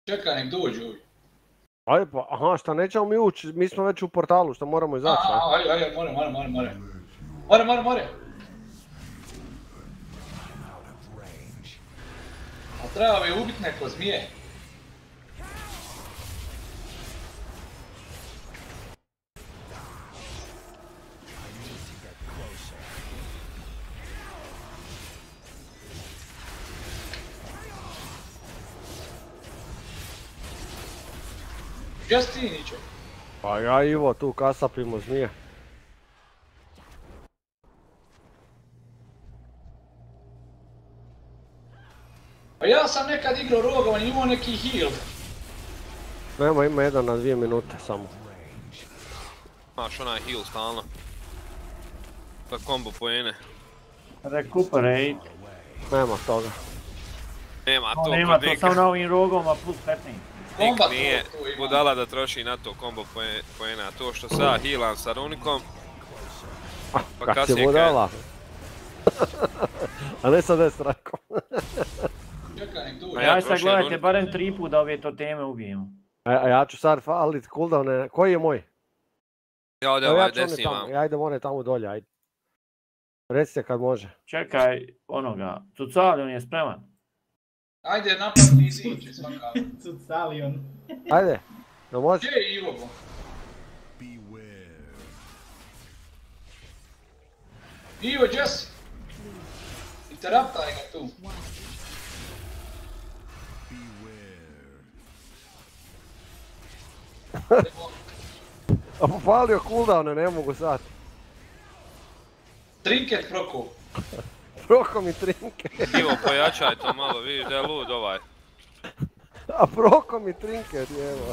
Čekaj, nek dođu ovi. Ajde pa, aha, šta nećemo mi ući, mi smo već u portalu, šta moramo izaći? Ajde, more. More. A treba bi ubit neko zmije. Gdje si ti, Niče? Pa ja i Ivo tu kasapimo zmije. Pa ja sam nekad igrao rogovan i imao neki heal. Nema, ima 1 na 2 minute samo. Imaš onaj heal stalno. Pa combo poene. Recuperate. Nema toga. Nema to Nema kod to Nika. samo na ovim rogoma plus 15. Nik nije budala da troši na to combo poena. To što sad healam sa runikom. Pa Kak si budala? A ne sa destrakom. Čekaj, nek dođu. A ja Ja sad trošim gledajte runik. barem 3 put da ove toteme ubijemo. A ja ću sad falit cooldowne, koji je moj? Ja ovdje Evo ovaj ću one desni tamo, imam. ja idem one tamo dolje, ajde. Recite kad može. Čekaj, onoga, Cucalion je spreman. Ajde, napad ti ziđe svakako. Cucalion. Ajde, da može? Gdje je Ivo? Ivo, gdje si? Interaptaj ga tu. A popalio cooldowne, ne mogu sad. Trinket proko. Proko mi trinke. Ivo, pojačaj to malo, vidiš da je lud ovaj. A proko mi trinket, evo.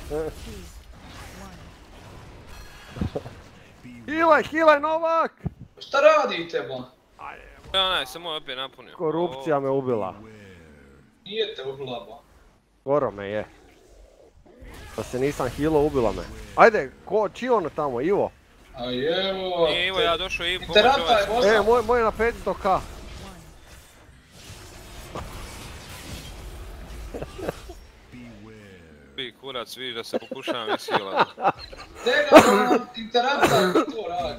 Hilaj Novak! Šta radite, bo? Onaj se moj opet napunio. Korupcija me ubila. Nije te ubila, bo. Skoro me je. Da se nisam healao, ubila me. Ajde, čiji ono tamo, Ivo? A evo... Nije Ivo, ja došao i pomoć Interaptaj, ovaj. bosa. Moj je na 500k. Bi kurac, vidiš da se pokušavam isilat. Tega, interaptaj, to radi.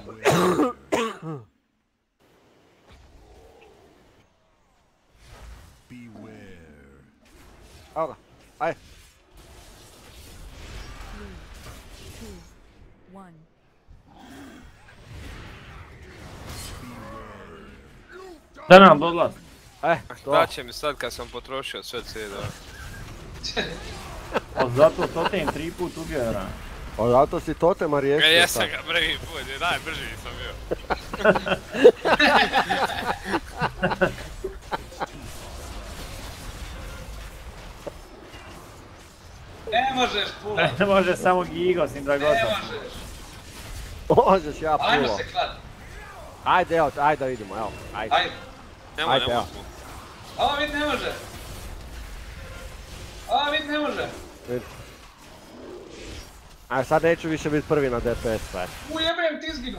Evo ga, ajde. 3, 2, 1. Da nam odlaz. To. Da će mi sad kad sam potrošio sve CD. A zato totem 3 put ubio je ran. Pa zato si totema riješio. Jesam ga prvi put, najbrži sam bio. Ne možeš pula. Ne može samo Gigo, sin Ne Dragota. možeš. Možeš ja Ajmo pulo. se klad. Ajde, evo, ajde da vidimo, evo. Ajde. Ajde. Nemoj, Ajde, nemoj. evo. A vid ne može. A vid ne može. A sad neću više biti prvi na DPS, sad. Ujebem ti izginu.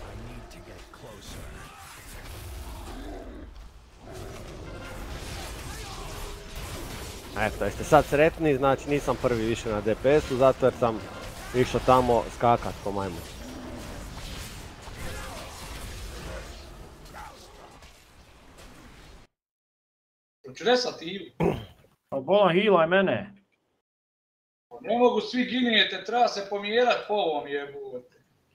Eto, jeste sad sretni, znači nisam prvi više na DPS-u, zato jer sam išao tamo skakat po majmu. Hoću resati Ivu. A bolan healaj mene. Ne mogu svi ginijete, treba se pomjerat po ovom jebote.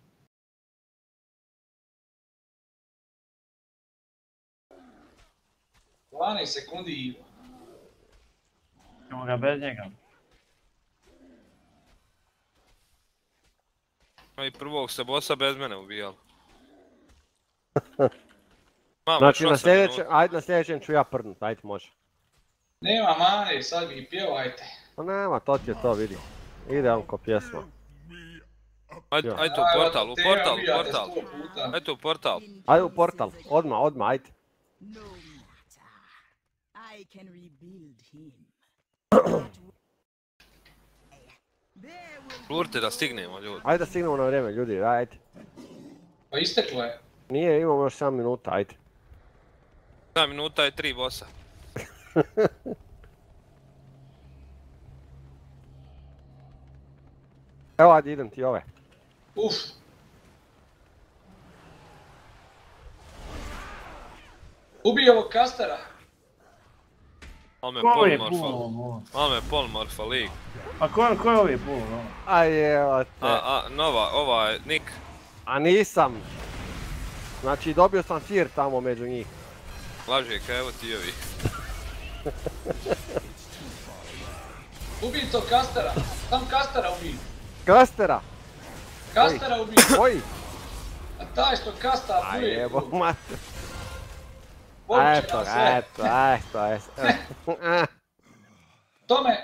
Dvanaest sekundi Ivo. Imamo ga bez njega. I prvog se bossa bez mene ubijalo. Mam, Znači još na 8 sljedećem, minuta. ajde na sljedećem ću ja prdnut, ajde može. Nema mane, sad vi pjevajte. Pa nema, to ti je to, vidi. Ide on ko pjesma. Ajde u portal, u portal, u portal. Ajde u portal. Ajde u portal, odmah, ajde. No matter. I can rebuild him. Žurte da stignemo, ljudi. Ajde da stignemo na vrijeme, ljudi, ajde. Pa isteklo je. Nije, imamo još 7 minuta, ajde. 7 minuta je 3 bossa. Evo, ajde, idem ti ove. Uf. Ubij ovog kastera. Malo me Ko je polmorfa. puno? Malo me polmorfa lik. A ko je ovi puno? Aj evo te. Nova, ova je Nick. A nisam. Znači dobio sam Fear tamo među njih. Laže ka evo ti ovi. Ubij tog kastera. Tam kastera ubij. Kastera! Kastera ubij. Koji? A taj što kasta Aj buje. evo mate. Popće Eto, nam sve. eto. Tome.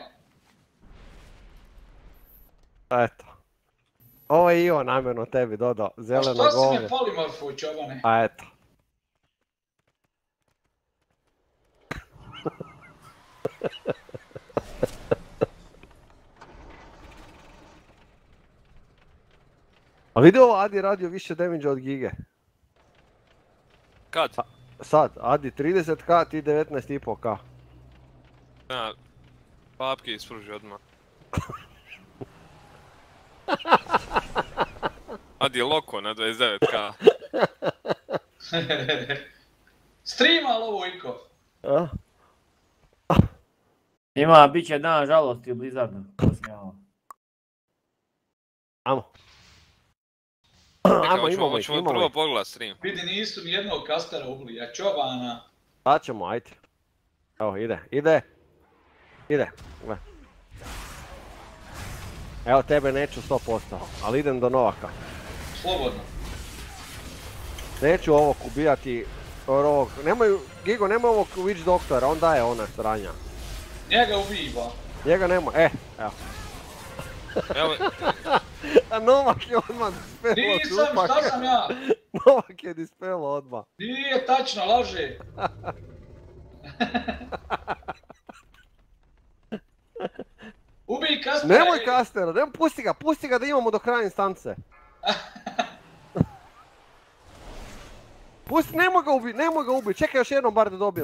Eto. Ovo je Ivo namjerno tebi dodao, A zeleno što si govno. me polimorfu, čobane? A eto. A vidi ovo, Adi radio više damage od Gige. Kad? Sad, Adi 30k, ti 19,5k. Ja, papke ispruži odmah. Adi loko na 29k. Streama li ovo Iko? A? Ima, bit će dan žalosti u Blizzardu. Amo. Čekaj, Amo, imamo ih, hoćemo imamo prvo ih. pogledat stream. Vidi, nisu ni jednog kastera ubili, a čobana. Sad ćemo, ajde. Evo, ide. Gle. Evo, tebe neću 100%, ali idem do Novaka. Slobodno. Neću ovog ubijati, ovog, Gigo, nemoj ovog Witch Doktora, on daje ona sranja. Njega ubij, ba. Njega nema, evo. Evo, A Novak je odmah dispelo Nisam, čupak. šta sam ja? Novak je dispelo odmah. Nije tačno, laže. Ubij kastera. Nemoj ej. Kastera, pusti ga da imamo do kraja instance. Pusti, nemoj ga ubiti, čekaj još jednom bar da dobijem.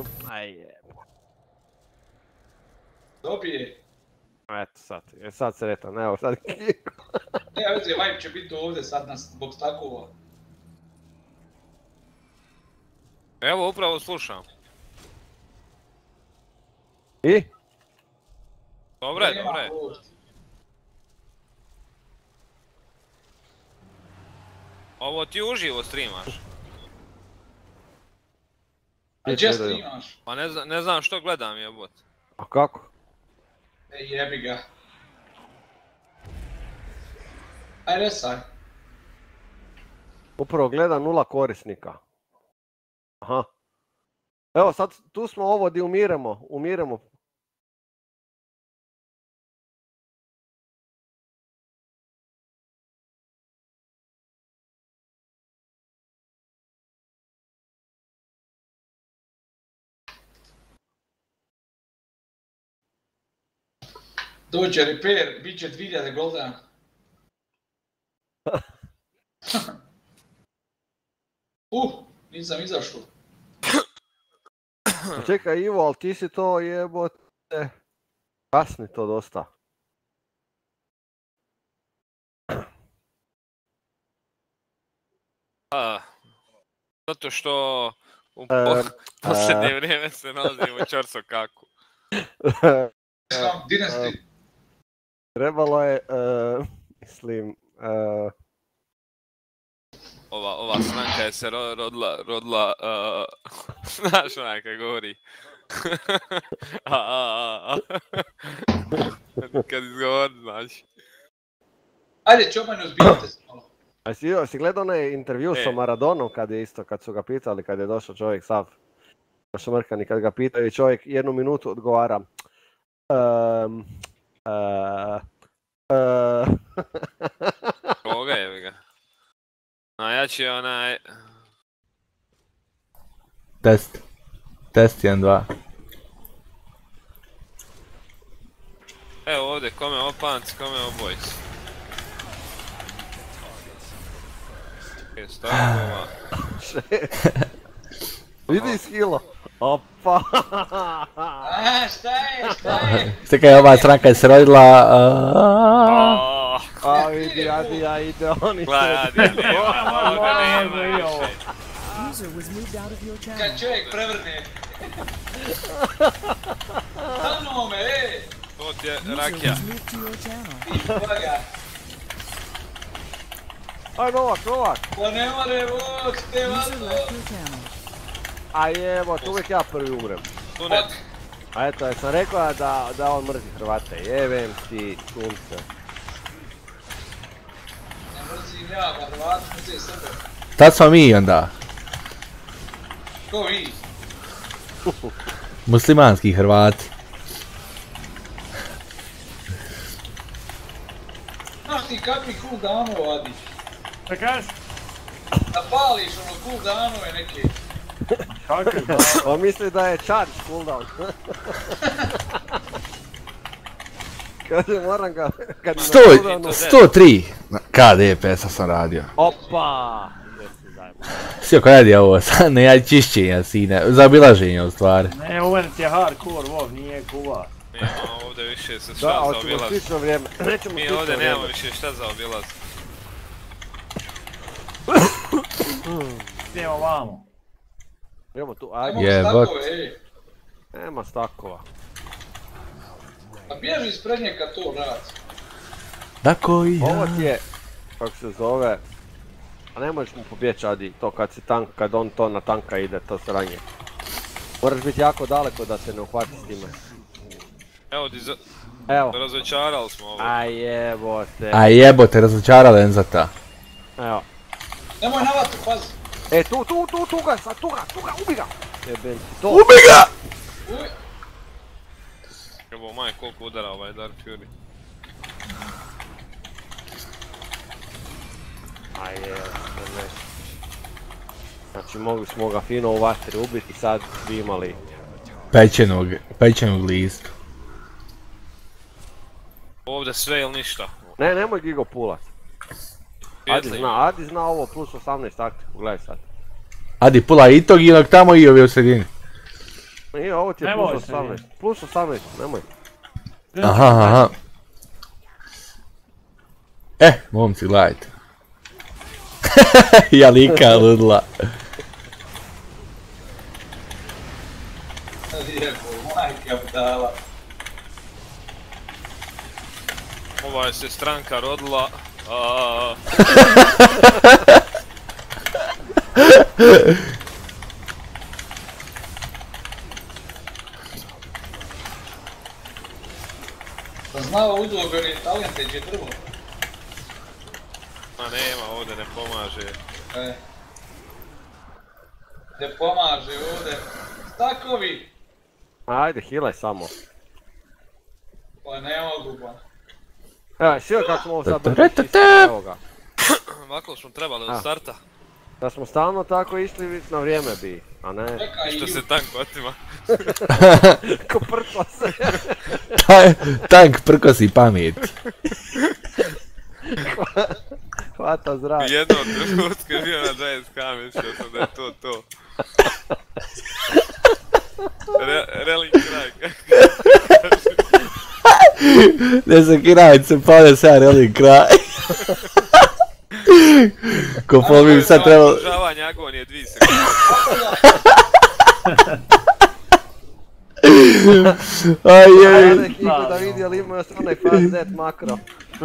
Dobije. Eto sad sretan, evo sad Gigo. Ne, veze, Vibe će biti ovdje sad nas zbog stakova. evo upravo slušam. I? Dobre. Ovo ti uživo streamaš. A gdje streamaš? Pa ne znam što gledam jebot. A kako? Ej, jebi ga. Aj, resaj. Upravo gleda 0 korisnika. Aha. Evo sad tu smo ovo di umiremo. Dođe repair, bit će 2000 golda. Nisam izašao. Čekaj Ivo, ali ti si to jebote. Kasni to dosta. Zato što u posljednje vrijeme se nalazim u čorsokaku. Dynasty. Trebalo je, mislim, Ova stranka je se rodila, znaš onaj kaj govori. Kad izgovori, znaš. Ajde, čobani, uzbijite se malo. A si gledao onaj intervju sa Maradonom kad su ga pitali, kad je došao čovjek sav šmrkan i kad ga pitaju čovjek 1 minutu odgovara. Koga je ga? Najjači onaj... Test 1, 2. Evo ovdje, kome opanc, kome obojic. Stavljamo. Vidi skilo. Opa! A, šta je? Čekaj, ova stranka je se rodila... A vidi, Adija ide, oni Gledaj, Adija, nema, ovoga nema više. User was moved out of your channel. Kad čovjek prevrne. Stano me, ej! To ti je User rakija. was moved to your channel. Ti baga. Aj, Novak! Pa ne more moć, te User vato. left your channel. A jebo, tu uvijek ja prvi umrem. Tunet. A eto, sam rekao da on mrzi Hrvate, jebem ti sunce. Ne mrzim ja, pa Hrvati mrze sebe. Tad smo mi onda. Ko vi? Muslimanski Hrvati. Znaš ti kakvi cooldownova vadiš? Šta kažeš? Da pališ ono cooldownove neke. Kakve da? On misli da je charge cooldown. Kaže, moram ga, kad je na cooldownu... 103 KDPS-a sam radio. Opa! Jesi zajmo. Sve ko radi ovo, sad ne ja čišćenja sine, zaobilaženja u stvari. Ne, u mene ti je hardcore, Vov, nije kuva. Nema ovdje više se Da, šta hoćemo zaobilazi. slično vrijeme. Nećemo Mi slično ovdje vrijeme. nemamo više šta zaobilazi. Idemo vamo. Idemo tu, Ne ajde. mogu Jebot. stakove, ej. Nema stakova. Pa bježi ispred nje kad to radi. Tako i Ovo ja. ti je, kako se zove, a ne možeš mu pobjeći Adi, to kad si tank, kad on to na tanka ide, to sranje. Moraš biti jako daleko da se ne uhvati s time. Evo, Evo. razočarali smo ovo. A jebote. A jebote, razočarala Enzata. Evo. Nemoj na vatru, pazi. E, tu ga, sad tu ga, ubi ga! Jebem ti to. Ubi ga! Uj. Evo, maj, koliko udara ovaj Dark Fury. A jebote. Znači, mogli smo ga fino u vatri ubiti, sad bi imali... Pečenog listu. Ovdje sve ili ništa. Ne, nemoj Gigo pulat. Adi zna ovo plus 18 taktiku, gledaj sad. Adi pula i tog i onog tamo i ovi u sredini. Nije, ovo ti je Nemoj plus se, 18. Plus 18, nemoj. Aha. Momci, gledajte. Jalika ludla. Lijepo, majka budala. Ova je se stranka rodila. Sam znao udobeni talente gdje drvo. Ma nema, ovdje ne pomaže. Ne pomaže ovdje. Stakovi! Ajde, healaj samo. Pa ne mogu pa. Evo, svi kako smo ovo sad brzo čistili, evo ga. Ovako smo trebali od starta. Da smo stalno tako išli, na vrijeme bi, a ne... Čekaj, Što se tank otima. Ko prkla se. Tank prkosi pamet. Hvata zrak. U jednom trenutku je bio na 20k, mislio sam da je to. Reling kraj. Ne sam kirajice, pade se ja relim kraj. Ko mi sad trebalo... Održavanje agonije 2 sekunde. Ajde, Kiko da vidi, ali ima još onaj fast death makro.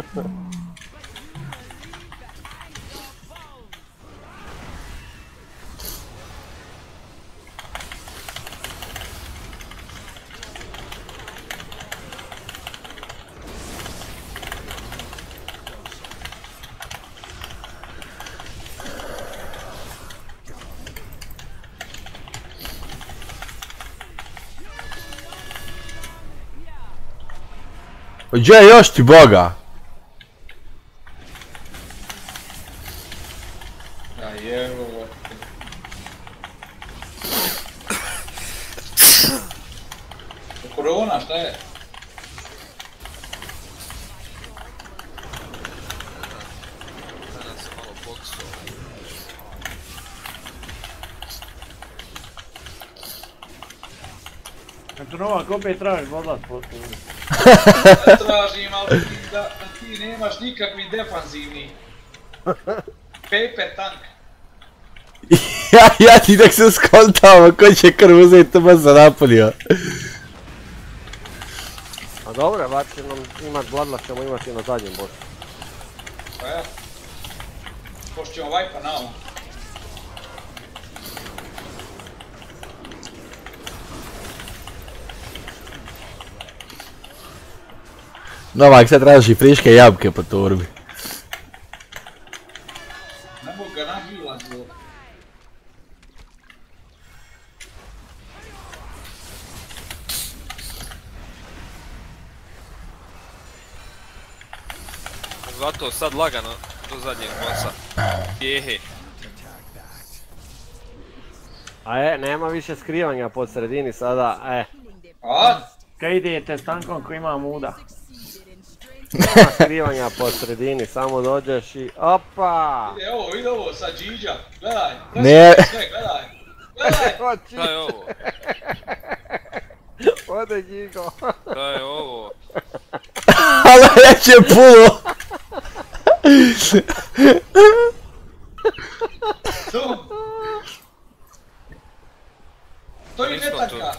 Gdje još ti boga? A jevo. Korona, šta je? Danas sam malo boksuo. Eto Novak, opet tražiš vodat po tu. Ne tražim, ali da ti nemaš nikakvi defanzivni. Paper tank. Ja ti dok se skontao, ko će krv uzeti, to baš se napunio. A dobro, bar će nam imat Bloodlust, ćemo imati na zadnjem bossu. Pa ja. Pošto ćemo vajpa na ovom. Novak sad traži friške jabuke po turbi. Ne mogu ga nahila zbog. Zato sad lagano do zadnjeg bossa. Jehe. A nema više skrivanja po sredini sada, A? Kaj idete s tankom koji ima muda? Nema skrivanja po sredini, samo dođeš i opa! Vidi ovo sa Džiđa, gledaj. Ne. Sve, gledaj. Gledaj. Šta je ovo? Ode Gigo! Šta je ovo? Ali neće puno! Tom. To je netanka.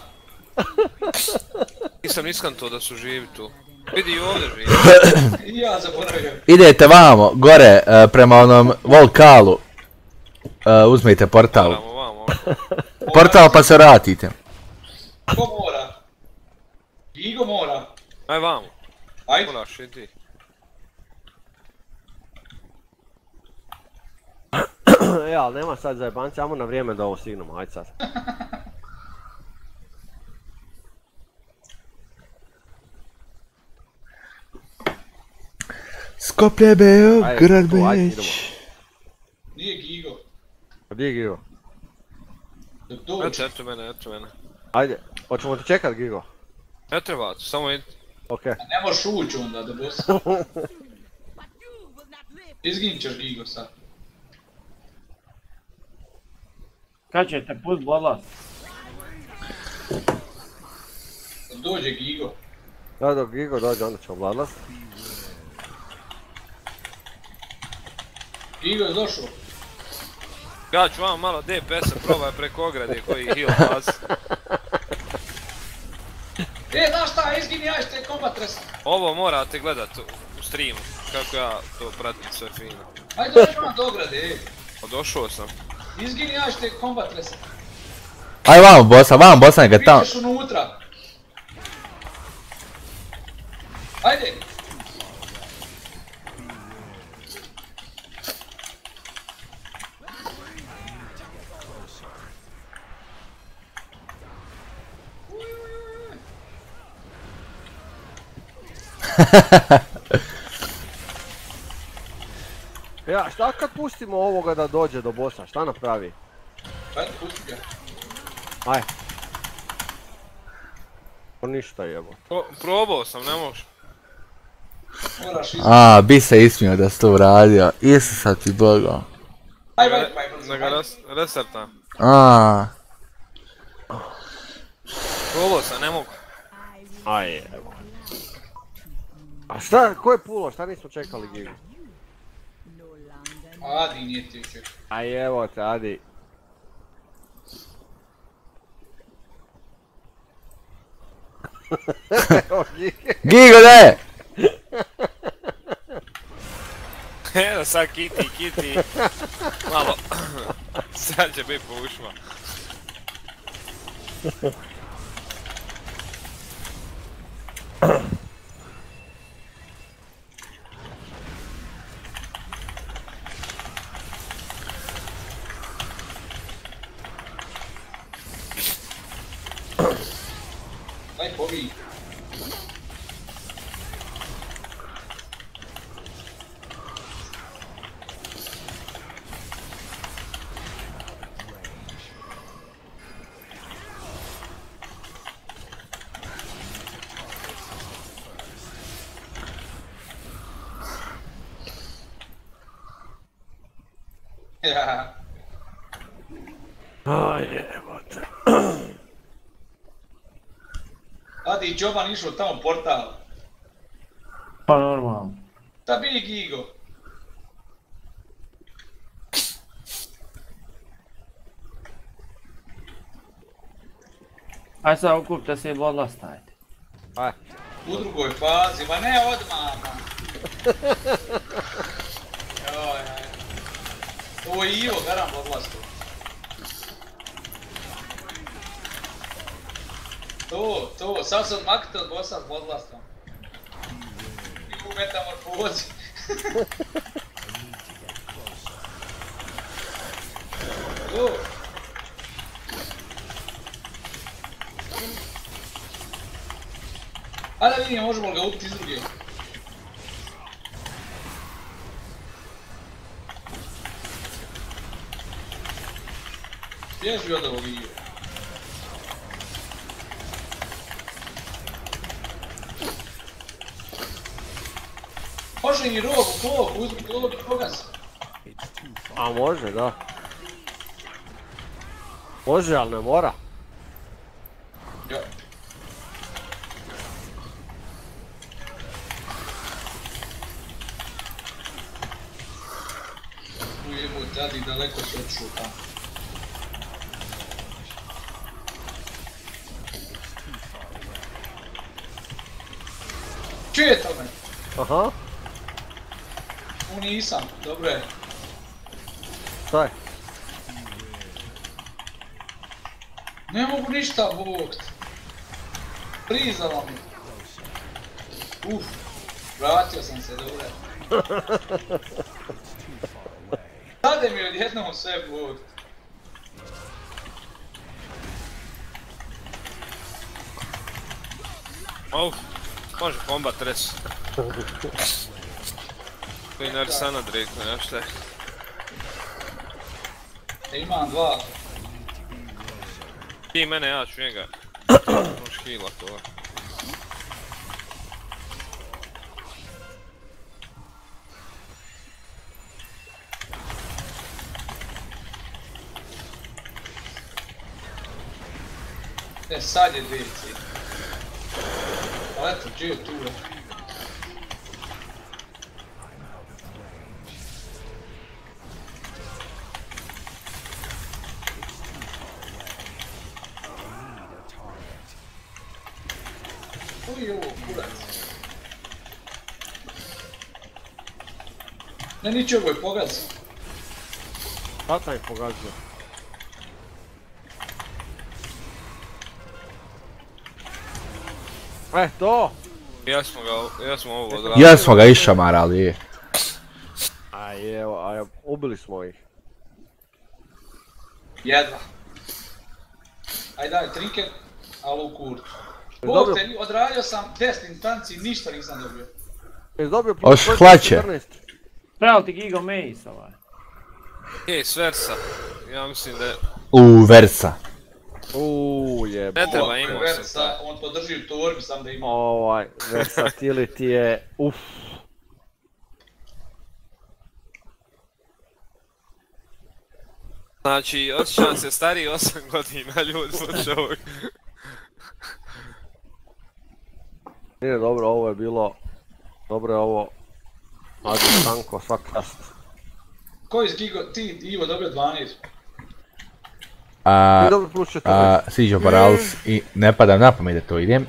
Nisam niskanto da su živi tu. Vidi i ovdje živi. I ja zaboravim. Idete vamo, gore, prema onom Volkalu. Uzmite portal. Moramo vamo. Portal pa se vratite. Ko mora? Gigo mora. Aj vamo. Ajde. Moraš idi. Ali nema sad zajebanci, ajmo na vrijeme da ovo stignemo, ajde sad. Skoplje Beograd Beč. Nije Gigo. Gdje je Gigo? Dok dođe. Eto mene. Ajde, hoćemo te čekat Gigo? Ne treba, samo idi. Okej. Ne možeš ući onda da bossa. But you will not live. Izginit ćeš Gigo sad. Kad ćete pust Bloodlust? Dok dođe Gigo. Da, dok Gigo dođe, onda ćemo Bloodlust. Gigo je došao. Ja ću vam malo DPS-a probaj preko ograde koji heal vas. Znaš šta, izgini ja ćete kombat resa. Ovo morate gledat u streamu, kako ja to pratim sve fino. Ajde dođi vam do ograde, Pa došao sam. Izgini ja ćete kombat resa. Aj vamo bossa neka tamo. Bićeš unutra. Ajde. Ja, šta kad pustimo ovoga da dođe do bossa, šta napravi? Ajde, pusti ga. Aj. O ništa jebo. Probao sam, ne možeš. Moraš izgini. A, bi se ismio da si to uradio. Isusa ti Boga. Ajde, Da ga restartam. A. Probao sam, ne mogu. Aj evo. A šta, ko je pulo, šta nismo čekali Gigo? No longer. Adi nije ti učer. Aj evo te, Adi. Evo Gigo. Gigo ne! Evo sad kiti. Malo. Sad će biti po ušima. Daj pobij. Ja. Aj evo te. Adi i Joban išao tamo portal. Pa normalno. Ta bi Gigo. Aj sad okupite se i Bloodlust ajde. Aj. U drugoj fazi, ma ne odmah, man. Joj, aj. Ovo je Ivo, garam Bloodlustu. To, sad sam maknut od bossa s Bloodlustom. I u metamorfozi. To. A da vidim, možemo li ga ubiti iz druge. Bježi od ovog Ivo. Može i rog u klopu, uzmi klop i pogasi. A može, da. Može, ali ne mora. Ja. Ujebo, tadi daleko se odšao tamo. Čuje to me? Aha. U nisam, dobro je. Šta je? Ne mogu ništa, bog. Prizala mi. Uf, vratio sam se, dobro je. Sade mi odjednom sve, bog. Uf, može kombat res. To je Narsana direktno, ja šta je. Imam dva. Ti mene, ja ću njega. Možeš healat ovo. Sad je dvijeci. Ali eto, gdje je tu? Uj, ovo, kurac. Ne, niče ovo je pogaz. Tata je pogazio. To! Ja smo ovo odradili. Ja smo ga išamarali. Aj evo, ubili smo ih. Jedva. Aj daj, trinket, ali u kurtu. Dobro. Bog te, odradio sam 10 instanci, ništa nisam dobio. Jesi dobio Oš hlače. 14? Trebao ti Gigo Mace ovaj. Ej, Sversa. Ja mislim da je... Versa. Jebo. Ne treba, imao sam Versa, taj. on to drži u torbi sam da ima. Versatility je, uff. Znači, osjećam se stariji 8 godina, ljudi, slušaj ovog. Nije dobro, ovo je bilo... Dobro je ovo... Adi Stanko, svak čast. Koji si Gigo, ti Ivo dobio 12? Ti dobro plus 14. Siđo Paralis i ne padam na pamet da to idem.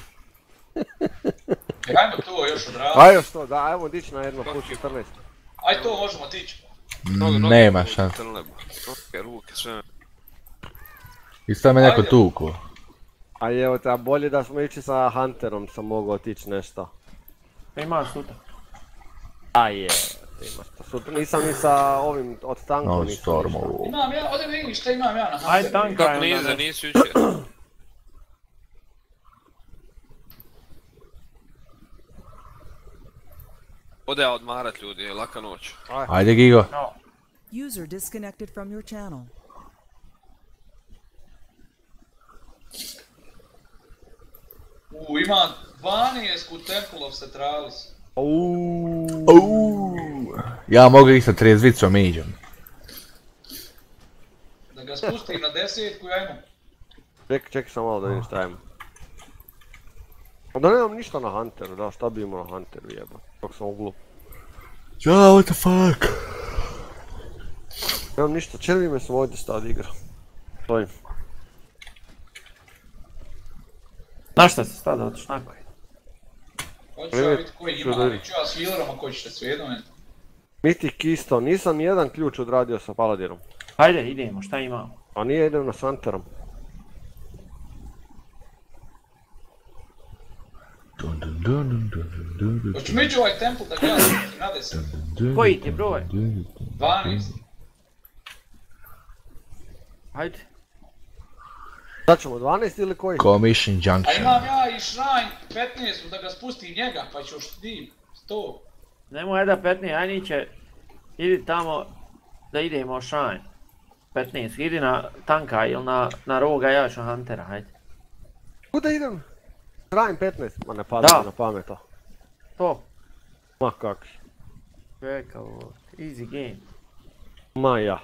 Ajmo to još odraditi. Aj još to, da, ajmo dići na jedno plus 14. Aj to možemo tići. Nema šans. Ruke, sve. Isto me neko tuku. Aj evo te, a bolje da smo ići sa Hunterom, sam mogao otići nešto. Ima sutra. Aj ima što sutra, nisam ni sa ovim od tanka No, nisam Stormovu. Imam ja, ovdje vidim šta imam ja na Hunteru. Aj tanka Kako je nize, onda. nisu jučer. Ode ja odmarat ljudi, laka noć. Ajde Gigo. User disconnected from your channel. Imam 12 u Temple of Cetralis. Ja mogu ih sa trezvicom iđem. Da ga spustim na 10-ku, ajmo. Čekaj sam malo da vidim šta imam. Da nemam ništa na Hunteru, da šta bi imao na Hunteru jeba, dok sam u glup. Ja, what the fuck? Nemam ništa, červi me sam ovdje stao da igram. Stojim. Na šta se stada otiš na koji? Hoću ja vidjeti koji ima, neću ja s healerom ako ćete svejedno meni. Mythic isto, nisam jedan ključ odradio sa Paladinom. Hajde, idemo, šta imamo? A nije idem na Santerom. Hoću miđu ovaj temple da gledam, nade se. Koji ti je broj? 12. Hajde. Sad ćemo 12 ili koji? Commission A Junction. imam ja i Shrine 15 da ga spustim njega, pa ću još ti 100. Nemoj da 15, ajniće. Idi tamo da idemo Shrine. 15, idi na tanka ili na roga, ja ću Huntera, hajde. Kuda idem? Shrine 15, ma ne pada mi na pamet to. To. Ma kakvi. Čekaj ovo, easy game. Ma ja.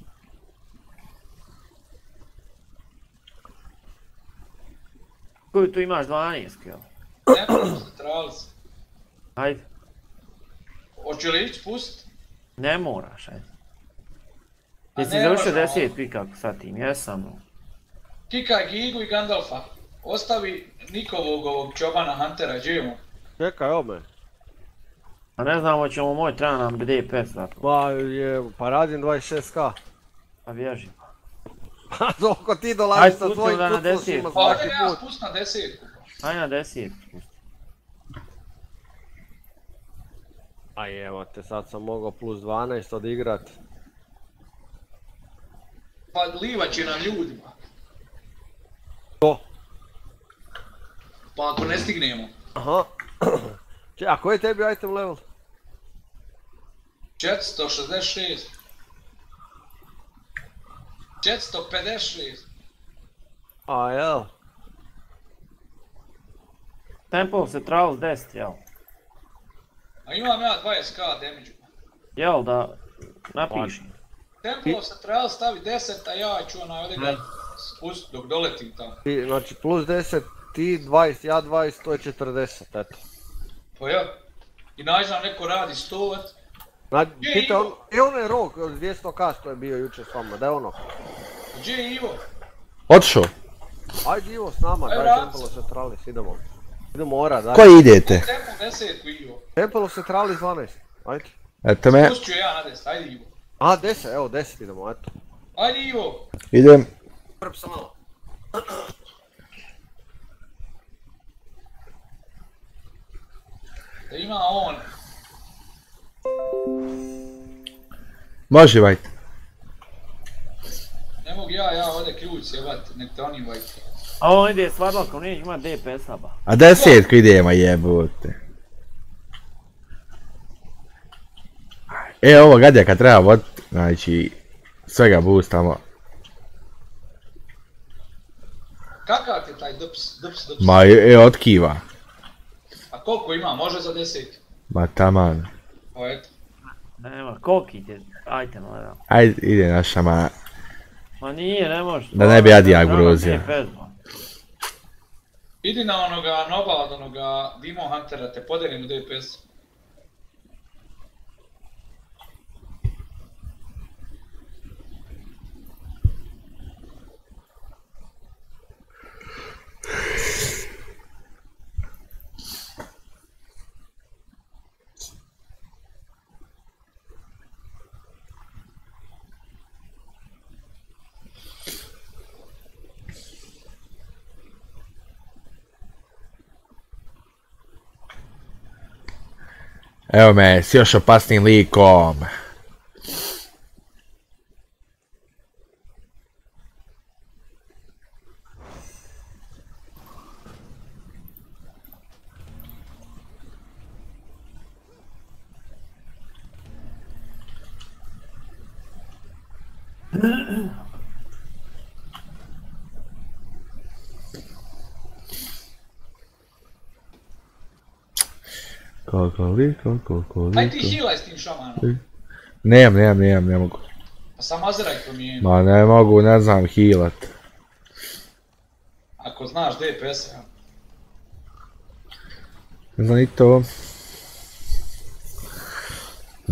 Koju tu imaš 12, jel? Temple Centralis. Hajde. Hoću li ići spustit? Ne moraš, ajde. A Jesi ne završio možemo. 10 pikak sa tim, jesam. Kikaj Gigu i Gandalfa. Ostavi Nikovog ovog čobana Huntera, džijemo. Čekaj, evo me. A ne znam, hoćemo moj treba nam DPS zato. Pa radim 26k. Pa bježi. Pa doko ti dolaziš sa Ajde, svojim pustimo da na kucosima 10. Pa ovdje svaki nema put. spust na 10. Ajde na 10. Aj evo te, sad sam mogao plus 12 odigrat. Pa livat će nam ljudima. To. Pa ako ne stignemo. Aha. A koji je tebi item level? 466. 456. A jel? Temple Centralis 10, jel? A imam ja 20k damage. Jel da napiši. Temple Centralis stavi 10, a ja ću ovdje ga spustit dok doletim tamo. Znači plus 10, ti 20, ja 20, to je 40, eto. Pa ja. I nađi nam neko radi 100, eto. Znači, Gdje je pita on, Ivo? onaj rok od 200k što je bio jučer s vama, da je ono. Gdje je Ivo? Otišao. Ajde Ivo s nama, Ajde, daj vrati Temple se. Centralis, idemo. Idemo ora, daj. Koji idete? Temple 10 Ivo. Temple Centralis 12, ajde. Eto me. Spustit ću ja na 10, ajde Ivo. A 10, evo 10 idemo, eto. Ajde Ivo. Idem. Prp sam malo. Da ima on. Može vajte. Ne mogu ja ovdje ključ jebat, nek te oni vajte. A on ide s Varlokom, neće ima DPS-a ba. A 10 idemo jebote. Ovo gadja kad treba voditi, znači svega boostamo. Kakav ti je taj dups? Ma otkiva. A koliko ima, može za 10? Ma taman. Pa eto. Nema, koliki ti je item gledam. Ajde ide naša ma. Ma nije, ne može. Da ne bi Adija grozio. Idi na onoga noba od onoga Demon Huntera, te podelim u DPS. Evo me, s još opasnim likom. Koliko Aj ti healaj s tim šamanom. Ne mogu. A sam Azeraj promijeni. Ma ne mogu, ne znam healat. Ako znaš DPS-a. Ne znam ni to.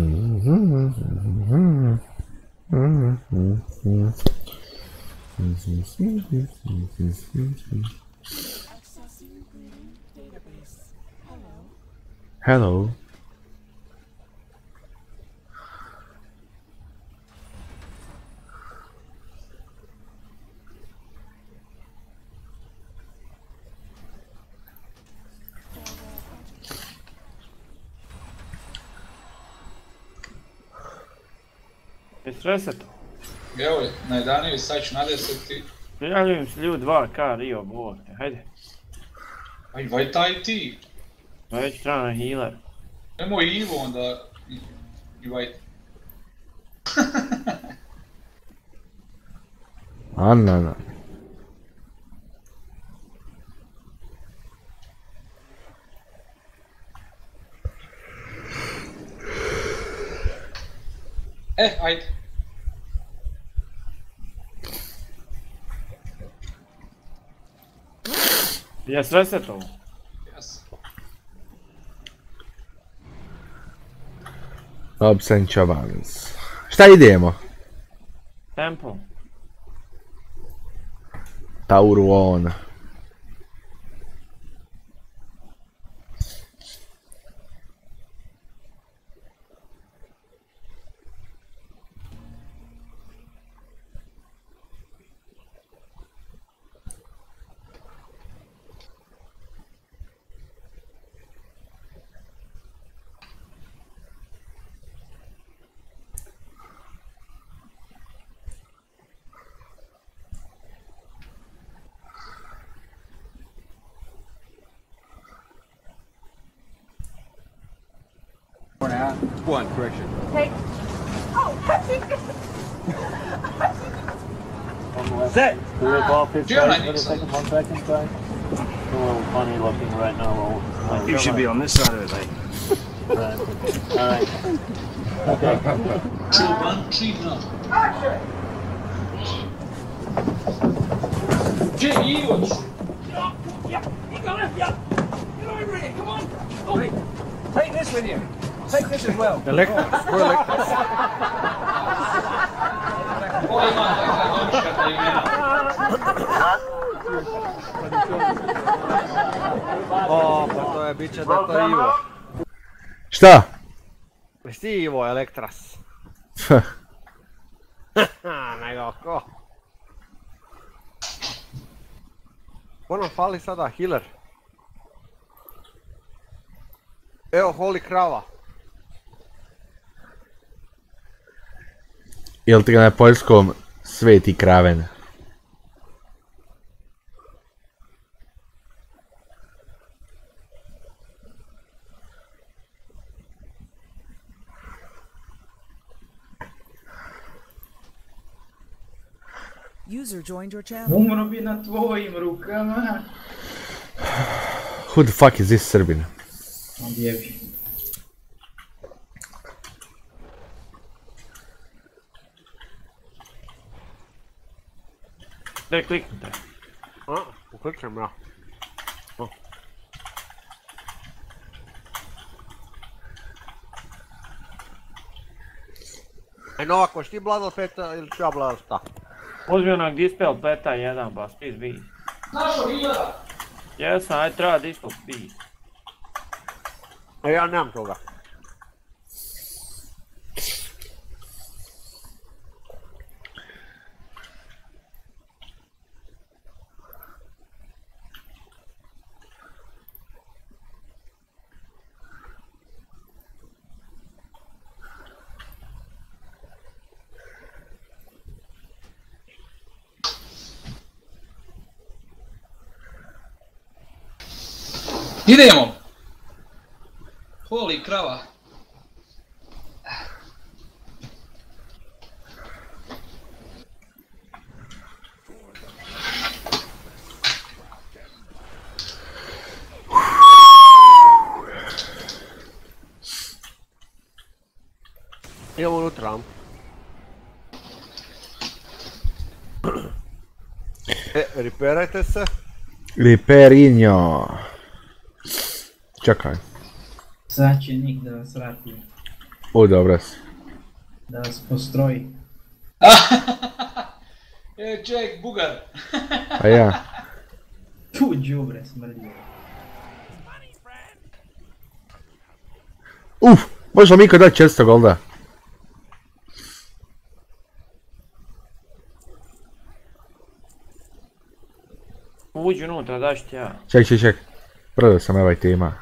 Hello. Jesi reseto? Evo je, na 11, sad ću na 10 i... Javljaju se ljudi 2K Rio, bovte, hajde. Aj, vaj taj ti. Već treba na healer. Nemoj Ivo onda... I vaj. Anna. Ajde. Jes resetovo? Jes. Absent Chavans. Šta idemo? Temple. Tauruon. One correction. Take. Oh, Set! Do they ball pitch Jim, I right need for the some. second 1 second side? It's a little funny looking right now. You should be on this side of it, like. Alright. Okay. 2, 1, 3, no. Gdzie Iwo? Take this with you. Take this as well. Elektras, ko je Elektras? Ovo ima takva domišljata imena. O, pa to je, bit će da je to Ivo. Šta? Jesi ti Ivo Elektras? Nego ko? Ko nam fali sada? Healer? Evo, Holy krava. Jel ti ga na poljskom sveti kraven? User joined your channel. Umro bi na tvojim rukama. Who the fuck is this Srbin? Odjebi. Gdje kliknite? Ukliknem ja. Aj Novak, hoš ti Blood Peta ili ću ja Blood šta? Uzmi onak Dispel Peta 1, bas, please be. Našo Hilera! Jesam, aj treba Dispel be. A ja nemam toga. Idemo! Holy krava! Idemo unutra. Reperajte se. Riperinjo. Čekaj. Sad će Nik da vas vrati. O, dobra si. Da vas postroji. Čovjek bugar. Pa ja. Tu đubre smrdi. Možemo mi kad dati 400 golda. Uđi unutra, daš ti ja. Ček. Prodao sam ovaj tima.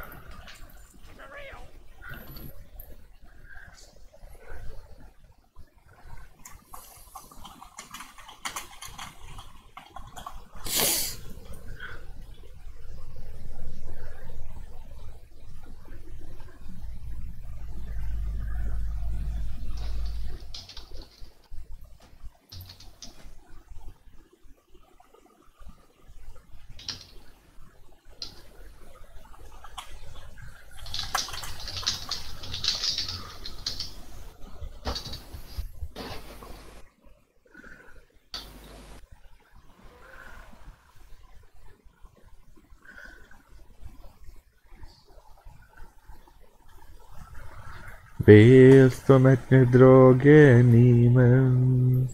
Bestometne droge nimen.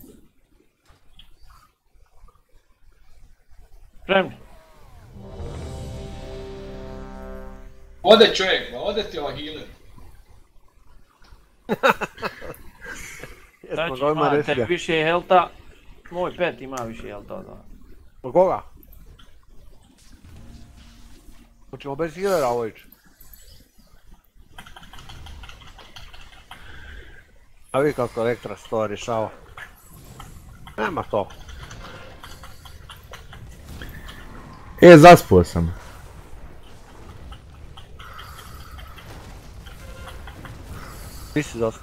Spremni. Ode čovjek, ba, ode ti ovaj healer. Jesmo Znači ga odmah ima rešili. tebi više helta. Moj pet ima više helta od vas. Od koga? Hoćemo bez healera ovo ići. A vidi kako Elektras to rješava. Nema to. Zaspuo sam. Ti si dosta.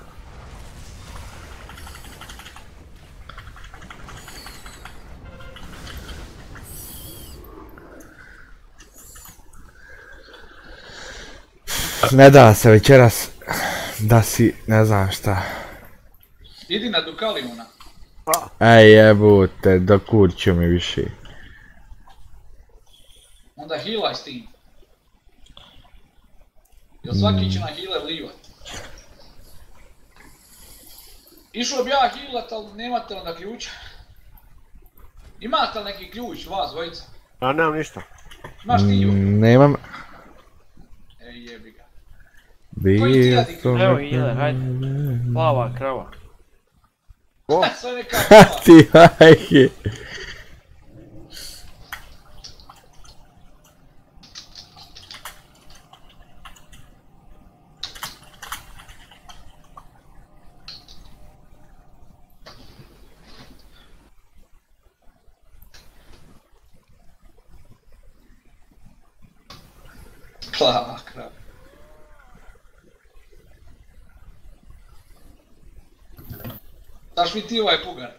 Ne da se večeras da si ne znam šta. Idi na Dukalijuna. Ej jebute, dokurću mi više. Onda healaj s tim. Jel svaki će na healer livat? Išao bi ja healat, ali nemate onda ključa. Imate li neki ključ, vas dvojica? Ja nemam ništa. Imaš ti ju? Nemam. Ej jebi ga. Evo healer, hajde. Plava krava. Sve neka plava. Ti hajke. Plava krava. Daš mi ti ovaj pugar?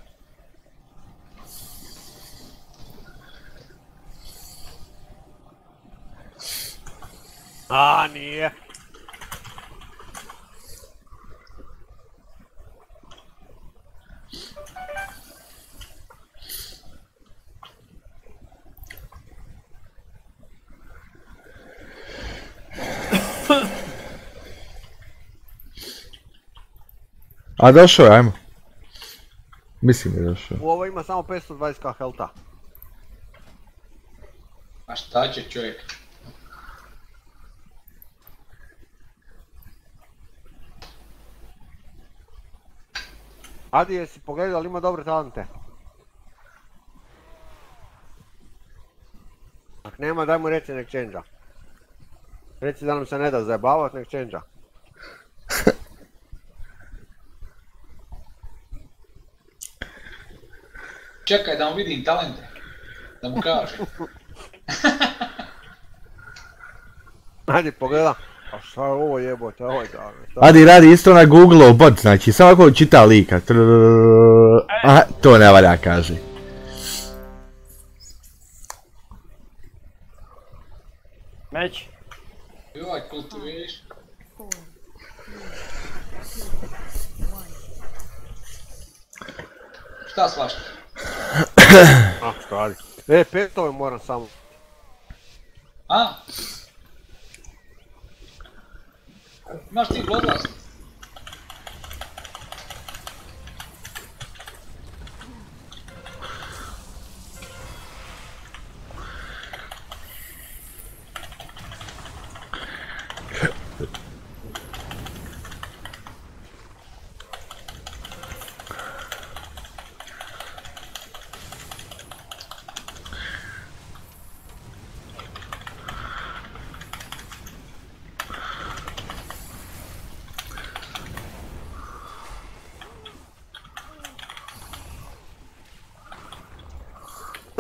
A nije. A došao je, ajmo. Mislim je došao. U ovo ima samo 520k helta. A šta će čovjek? Adi, jesi pogledao ali ima dobre talente? Ako nema, daj mu reci nek change-a. Reci da nam se ne da zajebavat, nek change-a. Čekaj da mu vidim talente. Da mu kažem. Ajde, pogledaj. A šta je ovo jebote, ovo je tako. Adi radi isto na Google bot, znači samo ako čita lika. A, to ne valja kaže. Meć. Joj, kultiveš. Šta svašta? A, što radi? E, petove moram samo. A? Imaš ti Bloodlust?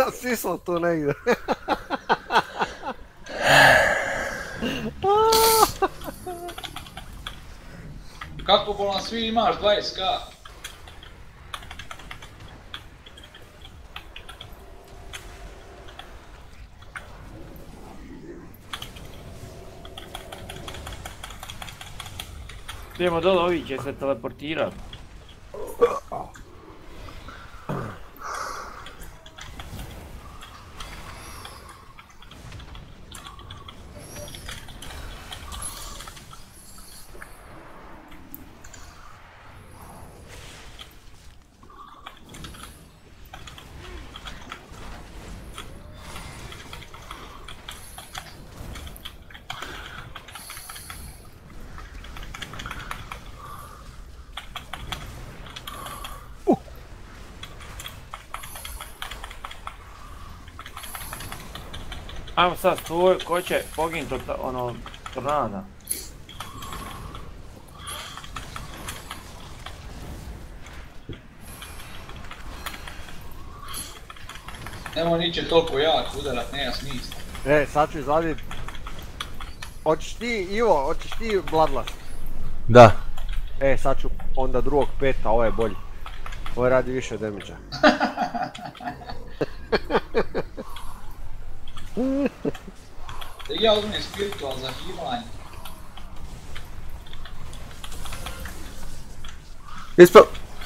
Svi smo tu negdje. Kako bolan svi imaš 20k? Idemo dole, ovi će se teleportirati. Ajmo sad, ko će poginuti od onog tornada? Nemo niće toliko jak udarat, nema smisla. Sad ću izvadit... Hoćeš ti, Ivo, hoćeš ti Bloodlust? Da. Sad ću onda drugog peta, ovo je bolji. Ovo radi više damage-a. Ja uzmem spiritual za healanje. Ispao!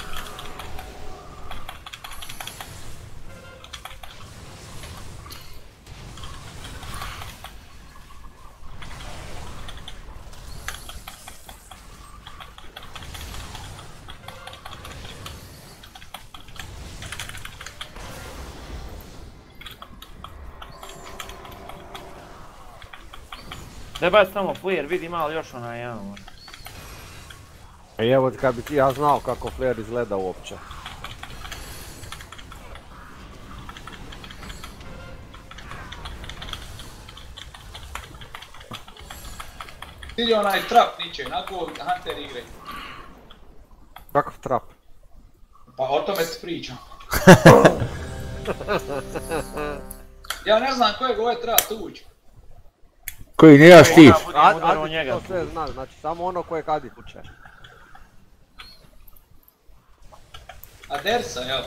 Ne baci tamo flare, vidi malo još onaj jedan. Evo kad bi ti ja znao kako flare izgleda uopće. Ili onaj trap niče, onako Hunter igre. Kakav trap? Pa o tome ti pričam. Ja ne znam kojeg ovaj treba tući. Koji nije štit. Adi to sve zna, znači samo ono koje Adi tuče. A Dersa, jel?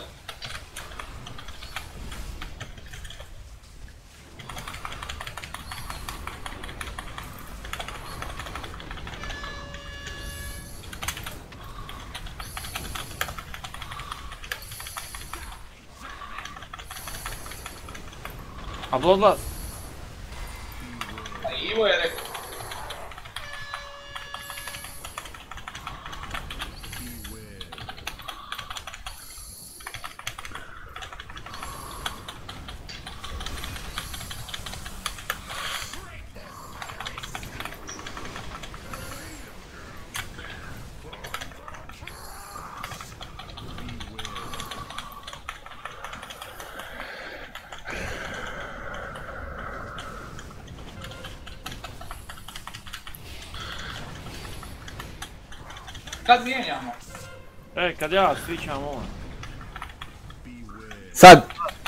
A Bloodlust? A Ivo je rekao. Kad mijenjamo? Kad ja svićam on. Sad!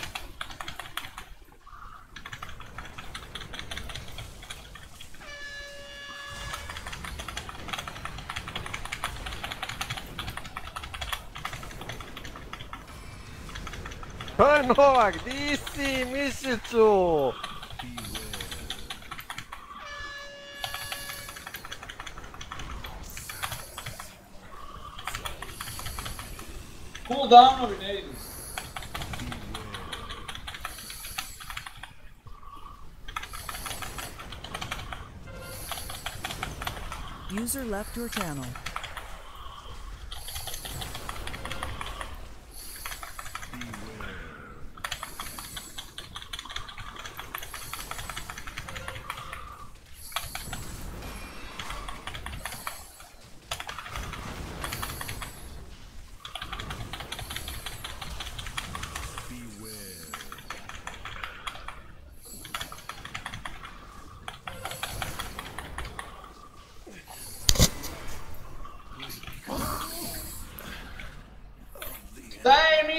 Novak, di si, mišiću? Cooldownovi ne idu. User left your channel.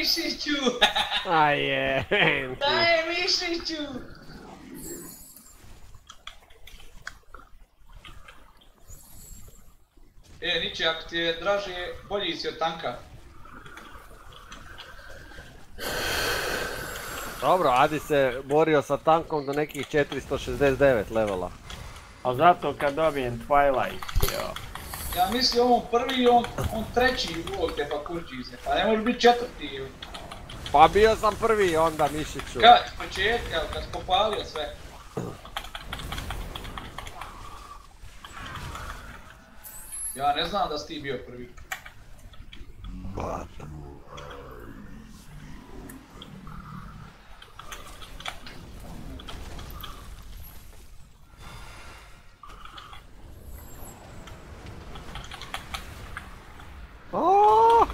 Mišiću! Aje! Daj Mišiću! Niče, ako ti je draže, bolji si od tanka. Dobro, Adi se borio sa tankom do nekih 469 levela. A zato kad dobijem Twilight, jo. Ja mislim on prvi, on treći uvijek te pa kurči se, pa ne može biti četvrti. Pa bio sam prvi onda, Mišiću. Kad, s početka, kad si popalio sve. Ja ne znam da si ti bio prvi. Aaaa!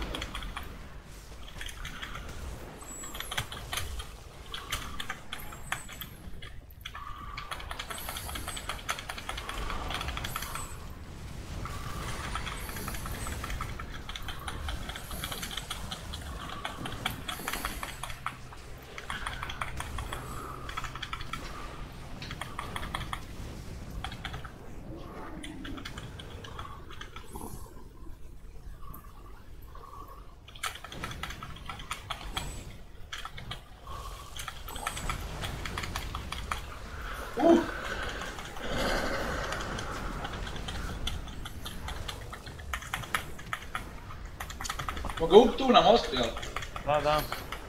Mogu ga tu na mostu, jel? Da.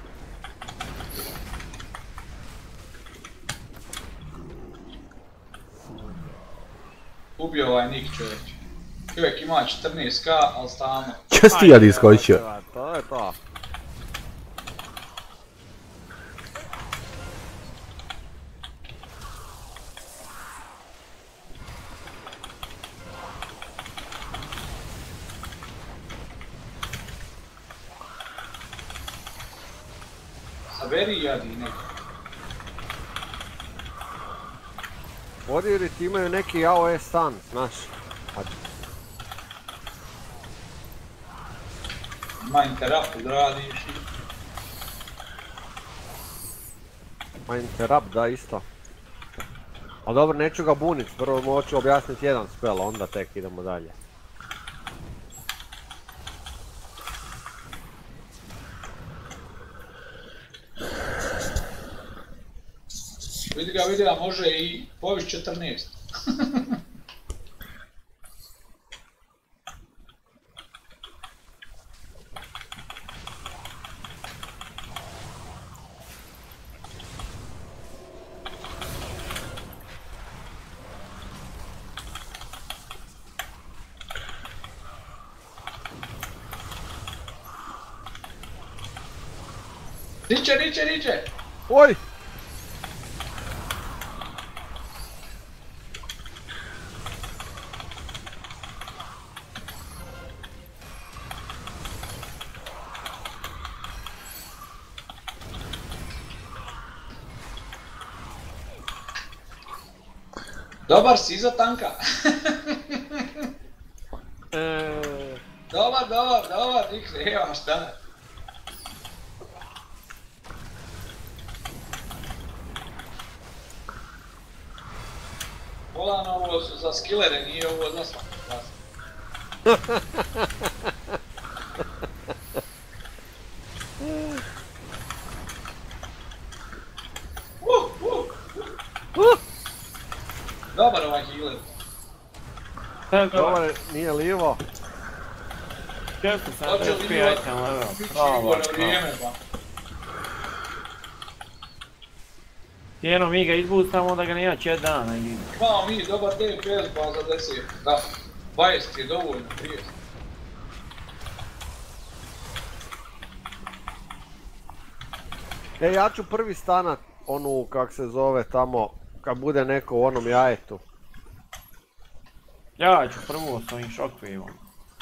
Ubio ovaj Nik čovječ. Čovjek ima 14k, ali stalno. Če si ti Adi iskočio? To je to. Saberi Jadi neko. Warriori ti imaju neki AOE stan, znaš. Ima interrupt odradiš i... Ma interrupt, da isto. Ali dobro, neću ga bunit, prvo mu hoću objasniti jedan spell, onda tek idemo dalje. Vidi ga, može i poviš 14. Niče! Oj! Dobar si iza tanka. Dobar, Nik, nema šta. Volan ovo su za skillere, nije ovo za svaki glas. Dobar ovaj healer. Dobar, nije livo. Često sam Hoće li SP livo? item level. Bići livo na vrijeme pa. Jedno mi ga izboostamo onda ga nema 4 dana i... Imamo mi dobar DPS pa za 10. Da, 20 je dovoljno, 30. Ja ću prvi stanat onu, kak se zove tamo, kad bude neko u onom jajetu. Ja ću prvo s ovim shockwaveom.